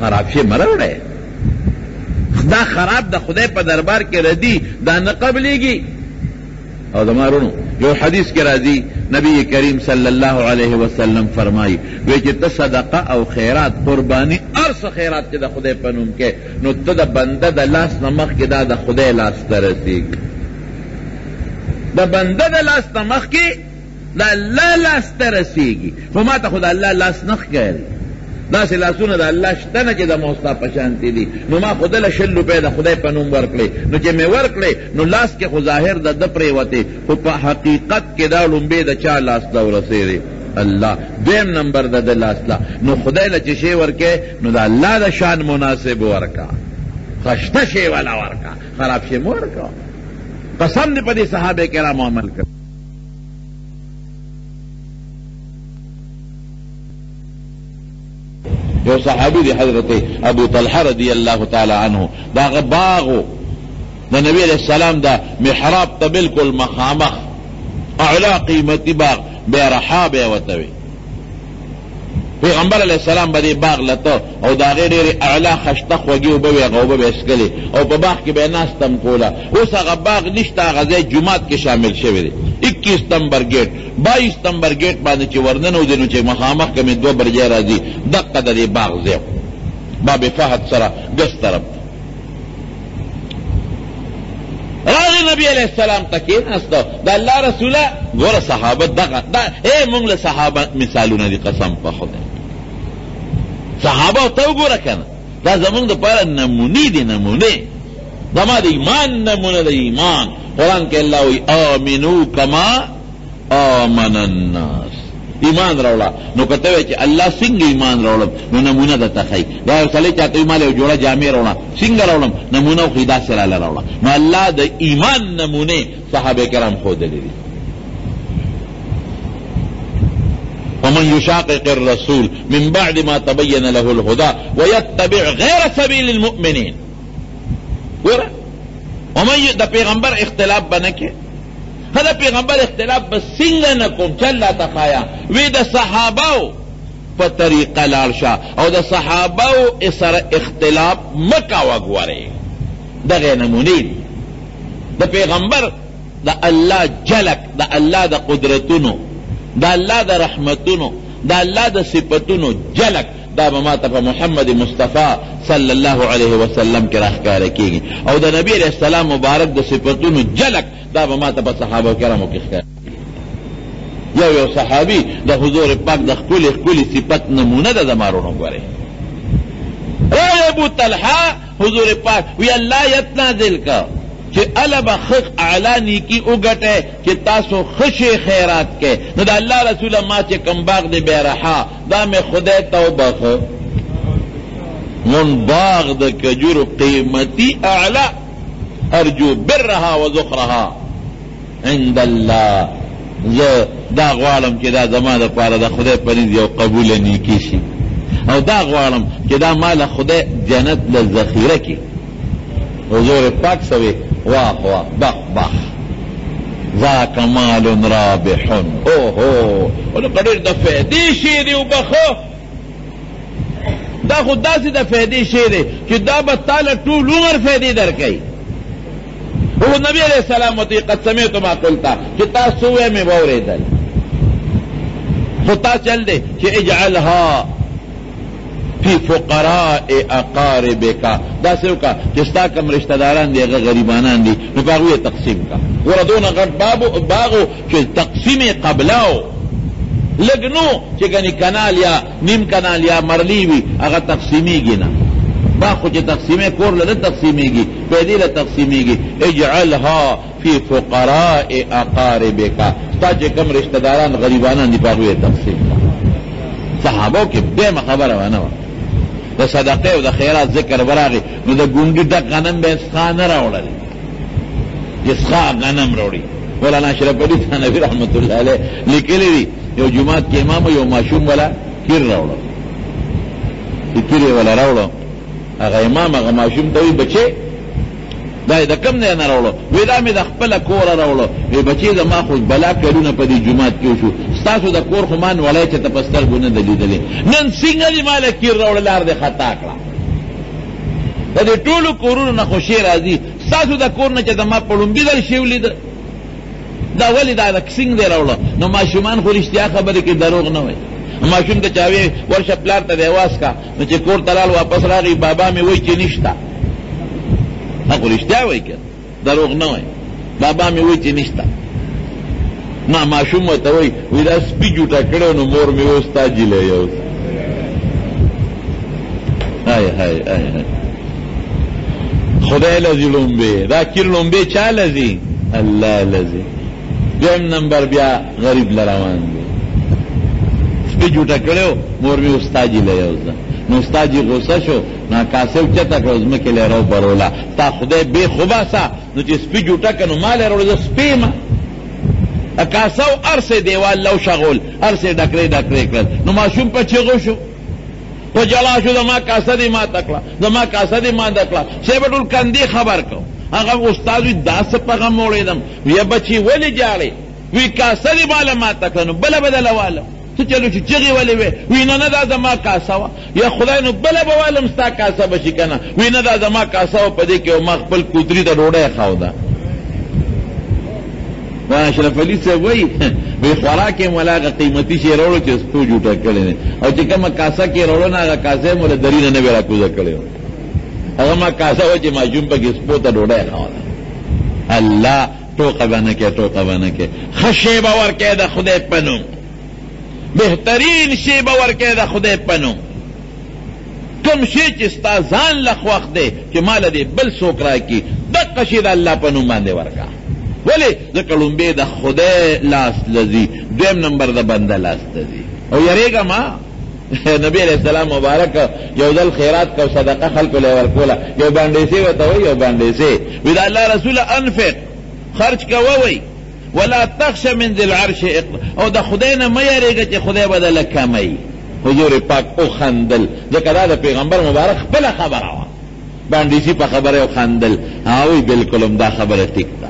خراب شي مه راوړئ. دا خراب د خدای په دربار کې ردی دا نه قبلېږي. او زما رونو یو حدیث کې راځي نبی کریم صلی الله علیه وسلم فرمایي وی چې ته صدقه او خیرات قربانی ارس خیرات چې د خدای په نوم کې نو ته د بنده د لاس نه مخکې دا د خدای لاس ته رسېږي. د بنده د لاس نه مخکې د الله لاس ته رسېږي. خو ما ته خو د الله لاس نه ښکاري. داسې لاسونه د الله شته نه چې د موستا په شانتې دي. نو ما خو دله شل روپۍ د خدای په نوم ورکړې نو چې مې ورکړې نو لاس کې خو ظاهر د ده پرېوتې خو په حقیقت کې دا لومبې د چا لاس ته ورسېدې؟ الله. دویم نمبر د ده لاس لا نو خدای له چې شی ورکې نو د الله د شان مناسب ورکا. خشته شی والا ورکا، خراب شی مه ورکا. قسم دې په دې صحابه کرامو عمل کړ. یو صحابی دی حضرت ابو طلحہ رضی اللہ تعالی عنہ دا باغو دا نبی علیہ السلام دا محراب تا بالکل مخامخ اعلا قیمتی باغ بے رحا بے وتوی. پیغمبر علیہ السلام با دی باغ لتا او دا غیر اعلا خشتخ وگیو بوی غوبه بے اسکلی او پا باغ کی بے ناستم کولا. اس اغا باغ نشتا غزی جماعت کے شامل شوی دی. اکیس نمبر گیٹ بائیس نمبر گیٹ باندې چې ورننو دي نو چې مخامخ کې مې دوه برجې راځي دقه د دې باغ ځای باب فهد سره ګس طرف راغی نبی علیہ السلام ته کېناسته. د الله رسوله ګوره صحابه دغه دا ای مونږ له صحابه مثالونه دي قسم په خدای. صحابه ته وګوره کنه دا زمونږ دپاره نمونې دي نمونې. زما د ایمان نمونه د ایمان. قرآن کې الله وی آمنو کما آمن الناس. ایمان راوړه نو کته وی چې الله څنګه ایمان راوړم نو نمونه درته ښیي. دا یو سړی چاته وي مال یو جوړه جامې راوړه څنګه راوړم نمونه وښیي داسې راله راوړه. نو الله د ایمان نمونې صحابه کرام ښودلې دي. ومن يشاقق الرسول من بعد ما تبين له الهدى ويتبع غير سبيل المؤمنين. ګوره ومن د پیغمبر اختلاف به نه کې. ښه د پیغمبر اختلاف به څنګه نه کوم چې الله ته ښایه وی د صحابهو په طریقه لاړ شه او د صحابهو سره اختلاف مه کوه. ګورې دغې نمونې دي د پیغمبر د الله جلک د الله د قدرتونو د الله د رحمتونو د الله د صفتونو جلک دا به ما ته په محمد مصطفی صلی الله علیه وسلم کې راښکاره کېږي او د نبی علیه السلام مبارک د صفتونو جلک دا به ما ته په صحابه کرامو کې ښکاره. یو یو صحابي د حضور پاک د ښکلي ښکلي صفت نمونه ده. د مارونو ګورئ راغی ابو طلحه حضور پاک وی الله یت نازل کا چې اله به خخ اعلی نیکی وګټئ چې تاسو خشې خیرات کې. نو د الله رسوله ما چې کم باغ دی بیرحا دا مې خدای ته وبخه من باغ د کجورو قیمتي اعلی ارجو برها و ذخرها عند الله. زه دا غواړم چې دا زما دپاره د خدای په نزد یو قبوله نیکي شي او دا غواړم چې دا مال خدای جنت له ذخیره کړي. حضور پاک سوی واہ واہ بخ بخ ذاک مال رابح. اوہو ولو قدر د فیدی شی دی وبخو دا خود داسې د فیدی شی دی چې دا به تاله ټول عمر فیدی درکوي. او نبی علیہ السلام وتی قد سمعت ما قلتا چې تاسو وې مې واورېدل خو تا چل دی چې اجعلها فی فقراء اقاربکا دا سیو کا جستا کم رشتہ داران دی اگر غریبانان دی نو پاگوی تقسیم کا وردون اگر باغو چه تقسیم قبلاو لگنو چه کنی کنال یا نیم کنال یا مرلی وی اگر تقسیمی گی نا باخو چه تقسیمی کور لده تقسیمی گی پیدی لتقسیمی گی اجعلها فی فقراء اقاربکا ستا چه کم رشتہ داران غریبانان دی پاگوی تقسیم کا. صحابو کی دیم خبر وانو د صدقه او د خیرات ذکر براغی نو د ګونډي د غنم به اسخا نه راوړل اسخا غنم راوړي. مولانا اشرف علي ثانوي رحمت الله علیه لیکلی دی یو جماعت کې امام یو ماشوم والا کیر راوړل کیر والا راوړل هغه امام هغه ماشوم ته وی بچي دا د کم نه نه راوړل وی دا مې د خپل کور راوړل وی بچي زما خو بلا کړونه په دې جماعت کې شو ستاسو د کور خو مان ولای چې تپستر ګونه دلیدلې نن څنګه دی مال کیر راوړل لار دې خطا کړه د دې ټولو کورونو نه خوشي راځي ستاسو د کور نه چې زما په لومبي ځل شی ولیده دا ولې دا وکسینګ دی راوړه نو ماشومان خو رښتیا خبرې کې دروغ نه وایي ماشوم ته چاوي ورشه پلار ته دی اواز کا نو چې کور ته رال واپس راغی بابا مې وایي چې نشته هغه رښتیا وایي که دروغ نه وایي بابا مې وایي چې نشته نه ماشوم ورته وایي وایي دا سپي جوټه کړی نو مور مې اوس تا جیلی اوس های های های های خدای لذی لومبے دا کیر لومبے چا لذی اللہ لذی دویم نمبر بیا غریب لروان دی سپی جوٹا کرو مور می استاجی لیا اوزا نو استاجی غصہ شو نا کاسو چتا که ازمکی لیا رو برولا تا خدای بے خوبا سا نو چی سپی جوٹا کنو ما لیا رو سپی ما کاسو ارس دیوال لو شغول ارس ڈکرے ڈکرے کرد نو معشوم پا چیغو شو تو جلا شو زما کاسه دی ما تکلا زما کاسه دی ما تکلا سیبټول کندی خبر کو هغه استاد وی داس په موړیدم وی بچی ولی جاړي وی کاسه دی مال ما تکلو بل بدل واله څه چلو چې چغي ولی وی وی نه نه دا زما کاسه وا یا خدای نو بل بوالم ستا کاسه بشي کنه وی نه دا زما کاسه په دې کې ما خپل کوتري ته ډوډۍ خاو ده اشرف علی سے وہی بے خوراک ملاغ قیمتی شی روڑو چې سپو جوټه کړي نه او چې کومه کاسه کې روړو نه هغه کاسه مولا درینه نه ورا کوزه کړي هغه ما کاسه و چې ماجوم په کې سپو ته ډوډۍ خاوله الله ټوکه باندې کې ټوکه باندې کې خشی باور کې د خدای پنو بهترین شی باور کې د خدای پنو کوم شی چې ستا ځان لخوخ دی چې مال دې بل څوک راکړي دغه شی د الله په نوم باندې ورکا ولی ځکه لومبې د خدای لاس لذي دویم نمبر د بنده لاس لذي او یریږه ما نبی علیہ السلام مبارک یو ځل خیرات کو صدقه خلکو له ورکوله یو باندې سي وته وي یو باندې سي وی دا الله رسول انفق خرج کووي ولا تخش من ذي العرش او د خدای نه مې یریږه چې خدای بدل کمای حضور پاک او خندل ځکه دا د پیغمبر مبارک خپل خبره وا باندې سي په خبره او خندل هاوی بالکل دا خبره ټیک ده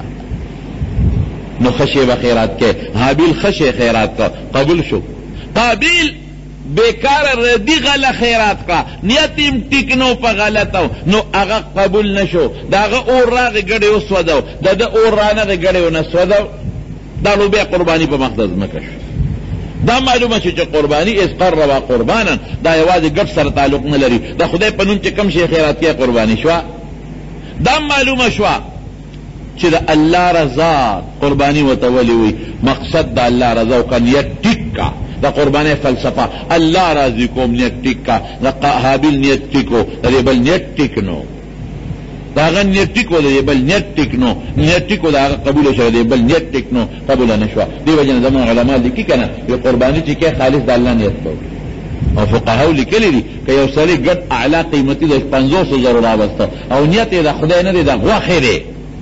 نو خشی و خیرات کے حابیل خشی خیرات کا قبول شو قابیل بیکار ردی غل خیرات کا نیتیم ٹکنو پا غلطو نو اغا قبول نشو دا اغا اور راغ گڑے اسودو دا دا اور رانا گڑے نسودو دا لو بے قربانی پا مقدس مکشو دا معلومه شو چې قربانی اس قربا قربانا دا یوازې ګډ سره تعلق نه لري دا خدای په نوم چې کم شي خیرات کې قربانی شو دا معلومه شو چې د الله رضا قربانی وتولی وي مقصد د الله رضا او نیت ټیکا د قربانی فلسفه الله راضی کوم نیت ټیکا د حابیل نیت ټیکو د بل نیت ټیکنو دا غن نیت ټیکو د بل نیت ټیکنو نیت ټیکو دا قبول شو د بل نیت ټیکنو قبول نشو دی وجه زمون علما لیکي کنه یو قربانی چې کې خالص د الله نیت وو او فقهاو لیکلي دي که یو سړی ګډ اعلی قیمتي د پنځوس زره راوسته او نیت یې د خدای نه دی د غوښې دی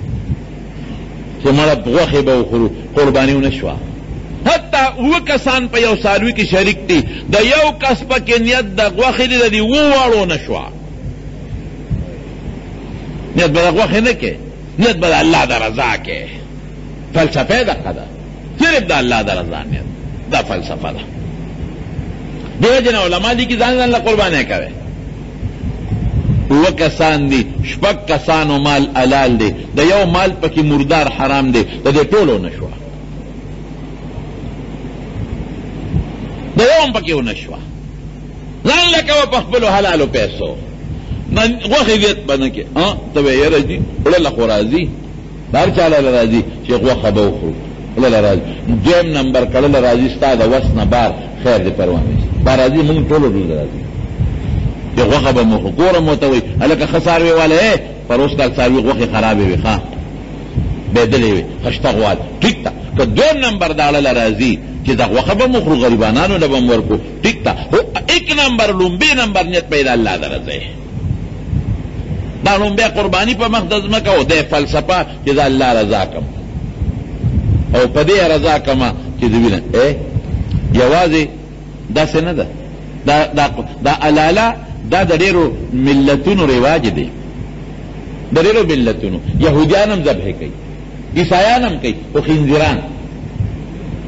چې مړه غوښې به وخورو قرباني ونه شوه حتی اوه کسان په یو څاروي کې شریک دي د یو کس پکې نیت د غوښې دی د دې اوه واړو نه شوه نیت به د غوښې نه کې نیت به د الله د رضا کې فلسفه یې دقه ده صرف د الله د رضا نیت دا فلسفه ده دې وجې نه علما دي چې ځان ځان له قربانۍ کوي اوه کسان دي شپږ کسانو مال حلال دی د یو مال پکې مردار حرام دی د دې ټولو نه شوه د یو هم پکې ونه شوه ځان له کوه په خپلو حلالو پیسو غوښې دیت به نه کې ته به یاره ځي وړله خو راځي هر چا له راځي چې غوښه به وخورو وړله راځي دویم نمبر کړله راځي ستا د وس نه بار خیر دې پروا نه با راځي مونږ ټولو ډول راځي چې غوښه به مو خو ګورم ورته وایي هلکه ښه څاروي والا پر اوس کال څاروي غوښې خرابې وي ښه بېدلې وي خشته غوال ټیک ده که دویم نمبر د اړه راځي چې دا غوښه به مو خورو غریبانانو له به م ورکو ټیک ده خو ایک نمبر لومبې نمبر نیت به یې د الله د رضی دا لومبې قرباني په مقدس مه کوو دی فلسفه چې د الله رضا کم او په دې رضا کمه چې د وینه یوازې داسې نه ده دا علاله دا د ډېرو ملتونو رواج دی د ډېرو ملتونو یهودیان هم ذبح کوي عیسایان هم کوي خو خنزیران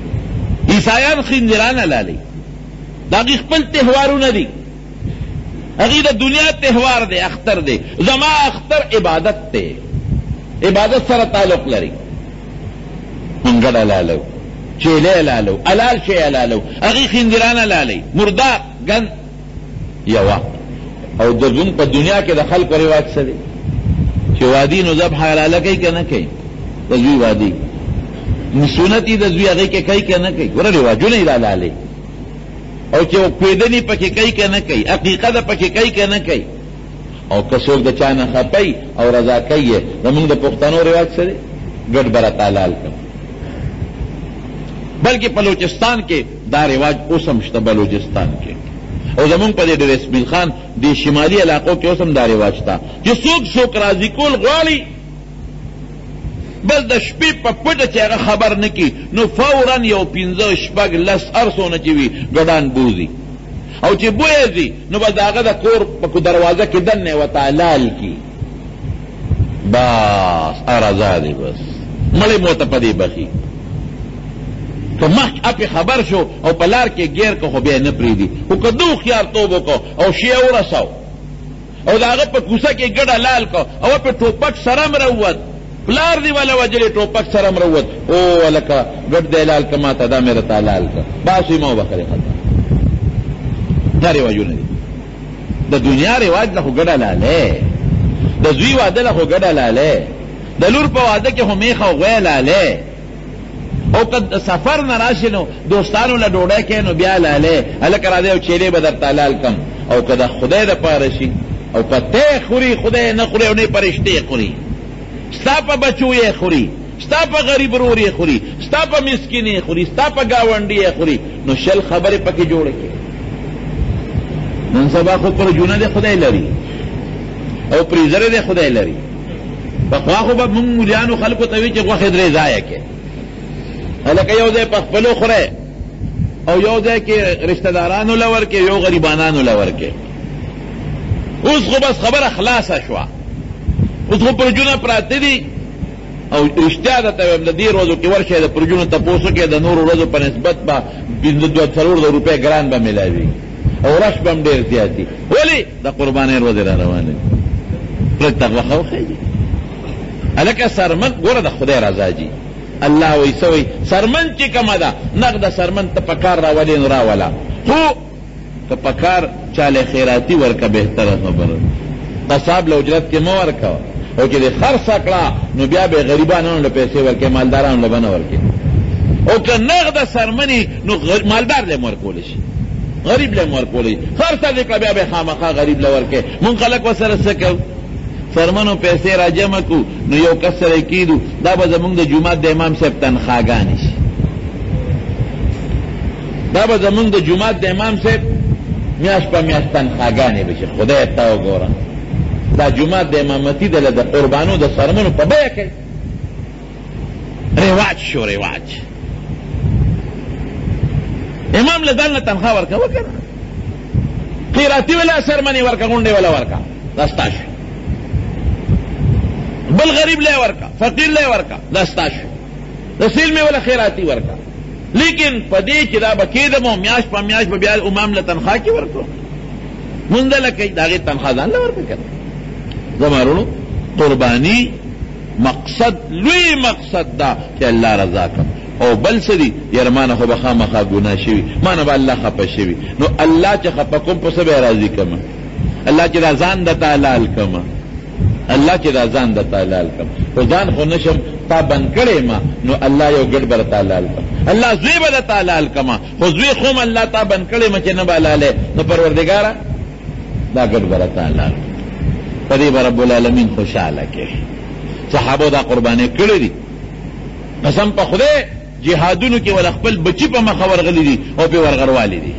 عیسایان خنزیران حلالوي دا هغې خپل تهوارونه دي هغې د دنیا تهوار دی، اختر دی. زما اختر عبادت دی، عبادت سره تعلق لري. منګل حلالو، چیلې حلالو، حلال شی حلالو، هغې خنزیران حلالوي، مردار ګند یوه. او د زموږ په دنیا کې د خلکو رواج څه دی چې وادي نو ذبح حلاله کوي که نه کوي؟ د زوی وادي سنت یې د زوی هغې کې کوي که نه کوي؟ ګوره رواجونه یې حلالوي. او چې کویدنې پکې کوي که نه کوي؟ عقیقه ده پکې کوي که نه کوي؟ او که څوک د چا نه خپی او رضا کوي یې، زموږ د پښتنو رواج څه دی؟ ګډ برته حلال کړه. بلکې بلوچستان کې دا رواج اوس هم شته، بلوچستان کې. او زمونږ په دې ډېر اسماعیل خان د شمالي علاقو کې اوس هم دا رواج شته چې څوک څوک راضي کول غواړي، بس د شپې په پټه چې هغه خبر نه کړي نو فورا یو پنځه شپږ لس هر څونه چې وي ګډان بوځي، او چې بوی ځي نو بس د هغه د کور په دروازه کې دننه ورته حلال کړي، بس ارزا دی، بس مړی مو ته په دې بخي. که مخک اپې خبر شو او په لار کې ګیر که خو بیا نه پرېږدي، خو که ده هوښیار توب وکړو او شیه ورسو او د هغه په کوڅه کې ګډ حلال کړو او په ټوپک سره هم راووت، پلار دی والا وجلې ټوپک سره هم راووت، او هلکه ګډ دی حلال که ما ته دا مې راته حلال کړه، بس وي ما وبخلې ختم. دا رواجونه دي. د دنیا رواج له خو ګډ حلالې، د زوی واده له خو ګډ حلالې، د لور په واده کې خو میخ او غوی حلالې. او که سفر نه راشي نو دوستانو له ډوډۍ کوي نو بیا حلالې، هلکه راځئ او چیلې به درته حلال کړم. او که د خدای دپاره شي او که ته خوري خدای نه خوري او نه پرشتې خوري، ستا په بچو یې خوري، ستا په غریب رور یې خوري، ستا په مسکین یې خوري، ستا په ګاونډي یې خوري، نو شل خبرې پکې جوړې کړي. نن سبا خو پرجونه د خدای لري او پریزره د خدای لري. پخوا خو به مونږ مولیانو خلکو ته وي چې غوښې درې ځایه کې، هلکه یو ځای په خپلو خورئ او یو ځای کې رشته دارانو له ورکې، یو غریبانانو له ورکې. اوس خو بس خبره خلاصه شوه، اوس خو پرجونه پراته دي. او رښتیا درته وایم د دې ورځو کې ورشئ د پرجونو تپوس وکړئ، د نورو ورځو په نسبت به پنځه دوه څلور زره روپۍ ګران به میلاوي او رش به هم ډېر زیات دي. ولې؟ د قربانۍ ورځې را روانې دي، پرد ته غوښه وخیږي. هلکه سرمن ګوره د خدای رضا جي، الله وی سوی سرمن چې کومه ده نقده سرمن ته په کار راولې نو راوله، خو که په کار چاله خیراتي ورکه بهتره خبره. قصاب له اجرت کې مه ورکوه، او چې دې خرڅه کړه نو بیا به غریبانو له پیسې ورکې، مالدارانو له به نه ورکې. او که نقده سرمني نو مالدار له هم ورکولی شي، غریب له هم ورکولی شي. خرڅه دې کړه بیا به خامخا غریب له ورکې. مونږ خلک ورسره څه کوو؟ سرمنو پیسې را جمع کو نو یو کس سره کیدو، دا به زمونږ د جومات د امام صاحب تنخواګانې شي، دا به زمونږ د جومات د امام صاحب میاشت په میاشت تنخواګانې به شي. خدای ته وګوره، دا جومات د امامتي د د قربانو د سرمنو په بیه کوي. رواج شو رواج. امام له ځان نه تنخوا ورکوه که نه، قیراتي ولا سرمنې ورکه، غونډې ولا ورکه، دا ستا شو. بل غریب لے ورکا، فقیر لے ورکا، دا ستا شو. د سلمې ولا خیراتی ورکا. لیکن پدې چې دا به کېدمو میاشت په میاشت به بیا امام له تنخوا کې ورکړو، موندله کوي د هغې تنخوا ځان له ورکړه که نه. زما وروڼو، قرباني مقصد لوی مقصد دا چې الله رضا کړم. او بل څه دي یاره ما نه خو به خامخا ګناه شوي، ما نه به الله خفه شوي، نو الله چې خفه کوم په څه به یې راضي کړمه؟ الله چې دا ځان درته حلال کړمه، الله چې دا ځان درته حلال کړم، خو ځان خو نشم تا بند کړی ما، نو الله یو ګډ به درته حلال کړم. الله زوی به درته حلال کړمه، خو زوی خو م الله تا بند کړی ما چې نه به حلالې، نو پروردګاره دا ګډ به درته حلال کړم. په دې به رب العالمین خوشحاله کړي. صحابو دا قربانۍ کړې دي، قسم په خدای جهادونو کې ول خپل بچی په مخه ورغلي دي او په ورغړوالي دي.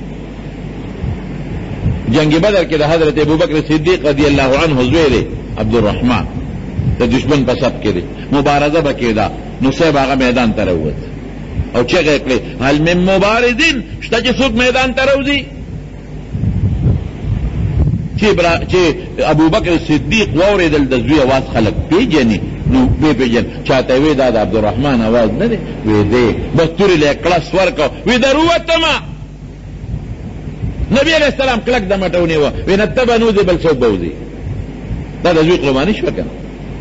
جنگ بدر کې د حضرت ابوبکر صدیق رضی الله عنه زوی دی عبدالرحمن، د دشمن په صف کې دی، مبارزه به کېده، نو صاحب هغه میدان ته راووت او چغې کړې هل من مبارزین، شته چې څوک میدان ته راوځي؟ چې ابوبکر صدیق واورېدل د زوی اواز خلک پیژني، نو وی پیژن چاته وی دا د عبدالرحمن اواز نه دی، وی دی بس تورې له یې کړس ورکړه، وی در ووتمه نبی علیہ السلام کلک د مټونی و وی نه ته به نوځې بل څوک به وځي. دا د زوی قرباني شوه که نه؟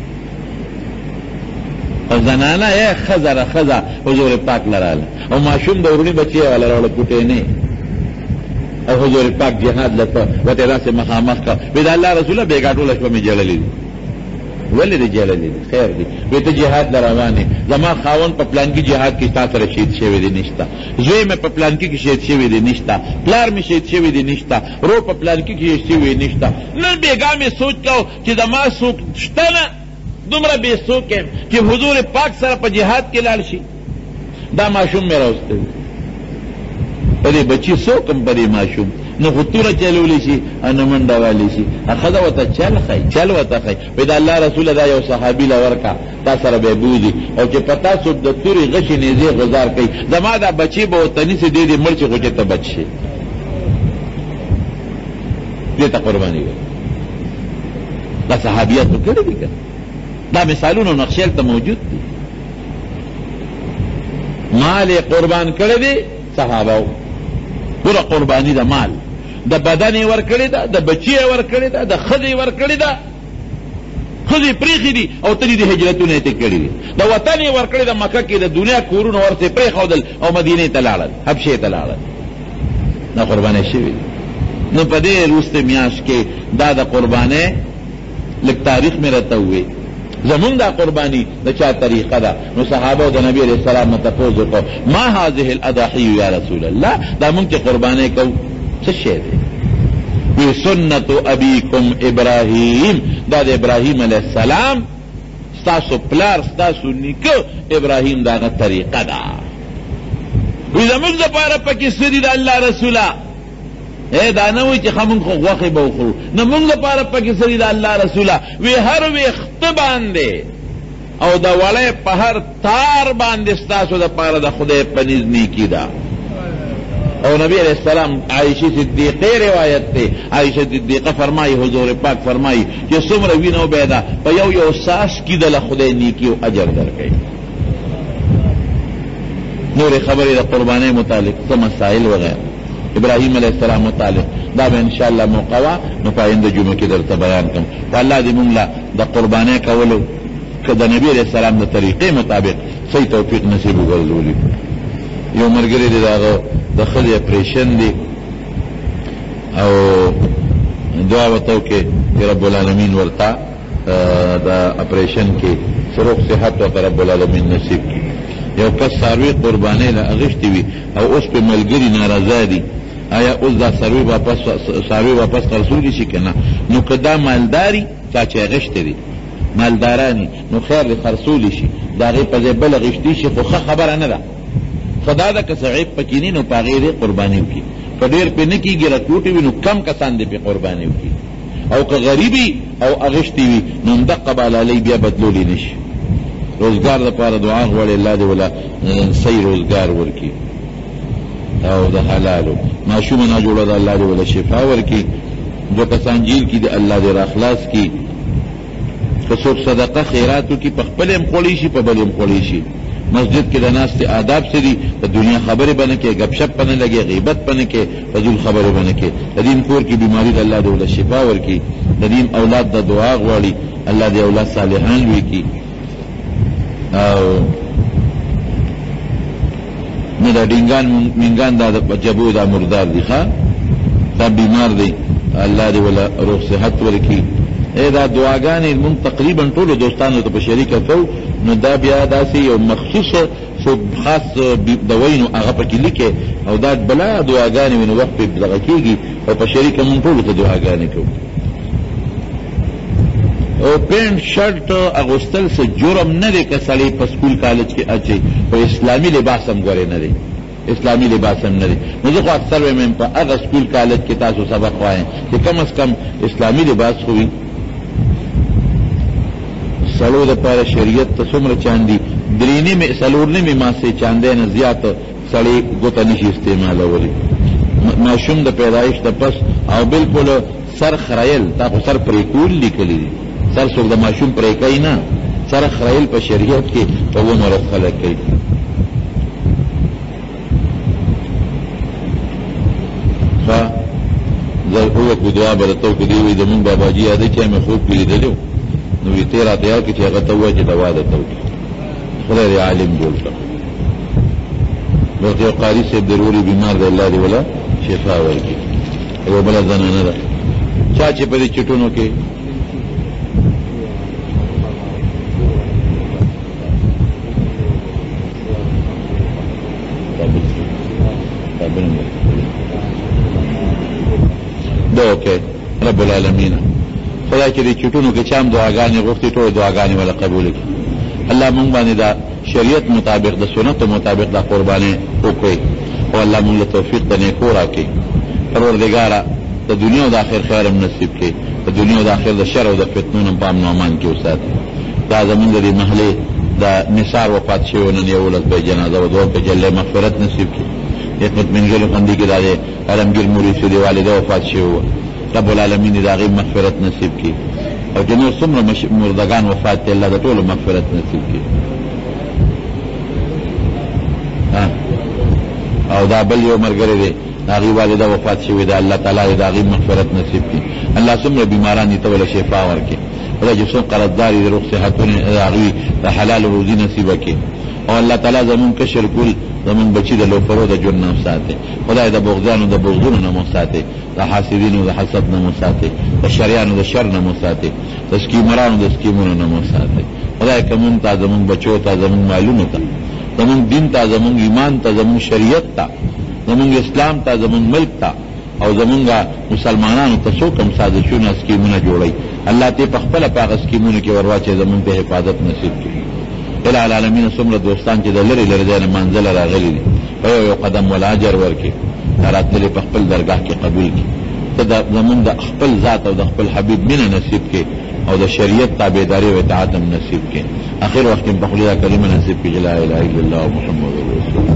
او زنانه یې ښځه را ښځه حضور پاک لراله او ماشوم د وروني بچی یې والا راوړه پوټې نه او حضور پاک جهاد لته ورته داسې مخامخ کا وی د الله رسوله بېګا ټوله شپه مې جړلې دي. ولې دې جړلې دي؟ خیر دی. وی ته جهاد له روان یې زما خاوند په پلانکي جهاد کې ستا سره شهید شوی دی نشته، زوی مې په پلانکي کې شهید شوی دی نشته، پلار مې شهید شوی دی نشته، رو په پلانکي کې شهید شوی نشته. نن بېګا مې سوچ کو چې زما څوک شته نه دومره بې څوک یم چې حضور پاک سره په جهاد کې لاړ شي. دا ماشوم مې راوستی دی په دې بچي څوک هم په دې ماشوم نو خو توره چلولی شي او نه منډه والی شي. ښځه ورته چل ښایي چل ورته ښایي وایي د الله رسوله دا یو صحابي له ورکه تا سره به یې بوځي او چې په تاسو د تورې غشي نیزې غزار کوي زما دا بچي به ورته نیسي دې دې مړ شي خو چې ته بچ شي. دې ته قرباني وایي. دا صحابیات خو کړي دي که دا مثالونه نقشې ته موجود دي. مال یې قربان کړی دی صحابهو پوره قرباني ده. مال د بدن یې ورکړې ده، د بچي یې ورکړې ده، د ښځې یې ورکړې ده. ښځې پرېښې دي او تلي دي هجرتونه یې ترې کړي دي. د وطن یې ورکړې ده مکه کې د دنیا کورونه ورته پرېښودل او مدینې ته لاړل، حبشې ته لاړل. دا قربانۍ شوې دي. نو په دې وروستې میاشت کې دا د قربانۍ لږ تاریخ مې راته ووې زمونږ دا قرباني د چا طریقه ده. نو صحابه د نبی علیه السلام نه تپوس وکړو ما هذه الاضاحی یا رسول الله دا مونږ چې قربانۍ کوو څه شی دی؟ وی سنت ابیکم ابراهیم دا د ابراهیم علیه السلام ستاسو پلار ستاسو نیکه ابراهیم دا هغه طریقه ده. وی زمونږ دپاره پکې څه دي د الله رسوله؟ اے دا نه وایي چې ښه مونږ خو غوښې به وخورو نه مونږ لپاره پکې څه دي د الله رسوله؟ وی هر ویښته باندې او د وړۍ په هر تار باندې ستاسو دپاره د خدای په نزد نیکي ده. او نبی علیہ السلام عائشہ صدیقہ روایت تے عائشہ صدیقہ فرمائی حضور پاک فرمائی کہ څومره وینو بیدا په یو یو ساس کی د خدای نیکی او اجر درکړي. نور خبرې د قربانۍ متعلق څه مسائل وغیرہ ابراہیم علیہ السلام متعلق دا به انشاءاللہ موقعوا نو پاینده جمعه کې درته بیان کوم. الله دې مونږ له د قربانۍ کولو که د نبی علیہ السلام د طریقې مطابق صحیح توفیق نصیب وګرځولي. یو ملګری دی د هغه د ښځې اپریشن دی او دعا ورته وکړې چې رب العالمین ورته د اپریشن کې فروغ صحت ورته رب العالمین نصیب کړي. یو کس څاروي قربانۍ له اغوښتې وي او اوس پې ملګري ناراضه دي آیا اوس دا څاروي واپس څاروي واپس خرڅولی شي که نه؟ نو که دا مالداري چا چې اغوښتې دي مالداراني نو خیر دی خرڅولی شي د هغې په ځای بل اغوښتي شي خو ښه خبره نه ده. خدا دا که څه عیب پکې نه نو په هغې دې قرباني وکړي. که ډېر پې نه کېږي راټوټې وي نو کم کسان دې پې قرباني وکړي او که غریبي او اغوښتې وي نو همدقه بالالۍ بیا بدلولی نه شي. روزګار دپاره دعا غواړي الله دې ولا صحیح روزګار ورکړي او د حلالو ماشومه ناجوړه ده الله دې ولا شفا ورکړي. دو کسان جیل کې دې الله دې راخلاص کړي. که څوک صدقه خیرات وکړي په خپل هم خوړی شي په بل هم خوړی شي. مسجد کې د ناستې آداب څه دي؟ د دنیا خبرې به نه کې ګپ شپ به نه لګې غیبت به نه کې فضول خبرې به نه کې. د دین کور کې بیماري د الله دې ولا شفا ورکړي. د دین اولاد د دعا غواړي الله دې اولاد صالحان لوی کړي. او نه دا ډینګان منګان دا د جبو دا مردار دي ښه دا بیمار دی الله دې ولا روغ صحت ورکړي. اے دا دعاګانې مونږ تقریبا ټولو دوستانو ته په شریکه کوو نو دا بیا داسې یو مخصوص خاص دوی نو هغه پکې لیکې او دا بلا دعاګانې وي نو وخت پې دغه کېږي او په شریکه مونږ ټولو ته دعاګانې کوو. او پینټ شرټ اغوستل څه جرم نه دی که سړی په سکول کالج کې اچي خو اسلامي لباس هم ګورې نه دی اسلامي لباس هم نه دی. نو زه خو اکثر وایم په هغه سکول کالج کې تاسو سبق وایم چې کم از کم اسلامي لباس خو وي. سړو دپاره شریعت ته څومره چاندي درې نیمې څلور نیمې ماسې چاندی نه زیات سړی ګوته نشي استعمالولی. ماشوم د پیدایش د پس او بلکل سر خریل تا خو سر پرېکول لیکلی دي سر څوک د ماشوم پرې کوي نه سر خریل په شریعت کې په اووه مرض خلک کوي. شروع کو دعا برتو کې دی وي زمون بابا جی یاد چې مې خوب کې لیدلو نو یې تیرا تیار کې چې هغه ته وایي چې دوا ده تو خدای عالم جوړ کړ نو یو قاری سے ضروري بیمار دی الله دې ولا شفا ورکړي او بل زنانه ده چا چې په دې چټونو کې دوکه رب العالمین خدای چې دې چټونو کې چام دعاګانې غوښتي ټول دعاګانې ولا قبول کړي الله مونږ باندې دا شریعت مطابق د سنت مطابق دا قرباني وکړي او الله مونږ له توفیق د نیکو راکړي پروردګاره د دنیا او د آخرت خیر نصیب کړي د دنیا او د آخرت د شر او د فتنو نه پام نومان کې وساتي دا زمونږ د محلې د نثار وفات شوی نن یو ولس به جنازه و دوه په جله مغفرت نصیب کړي حکمت منګل خوندې کې دا دی علمگیر موري شو دی والده وفات شوی رب العالمین دا غي مغفرت نصیب کړي او چې نور څومره مردگان وفات دي الله د ټولو مغفرت نصیب کړي او دا بل یو مرګره دی دا غي والده وفات شوی دی الله تعالی دا غي مغفرت نصیب کړي الله څومره بیماران دي ته ول شفا ورکړي خدای چې څوک قرضداري د روغ صحتونه دا غي د حلال روزي نصیب کړي او الله تعالی زمون کشر کول زمون بچی د لوفرو د جن نه ساتي خدای د بغضانو د بغضونو نه مو ساتي د حاسدینو د حسد نه مو ساتي د شریانو د شر نه مو ساتي د سکیمرانو د سکیمونو نه مو ساتي خدای کوم ته زمون بچو ته زمون معلومه ته زمون دین ته زمون ایمان ته زمون شریعت ته زمون اسلام ته زمون ملک ته او زمونږه مسلمانانو ته څو کم سازشونه سکیمونه جوړي الله ته په خپل پاغه سکیمونه کې ورواچي زمون ته حفاظت نصیب کړي الہ العالمین څومره دوستان چې د لری لری ځای نه منزل راغلي دي په یو قدم ولا اجر ورکړي راتللی په خپل درگاه کې قبول کړي ته د زمون د خپل ذات او د خپل حبیب مینه نصیب کړي او د شریعت تابعداري او اطاعت نصیب کړي اخر وخت په خپل کلمه نصیب کړي لا اله الا الله محمد رسول الله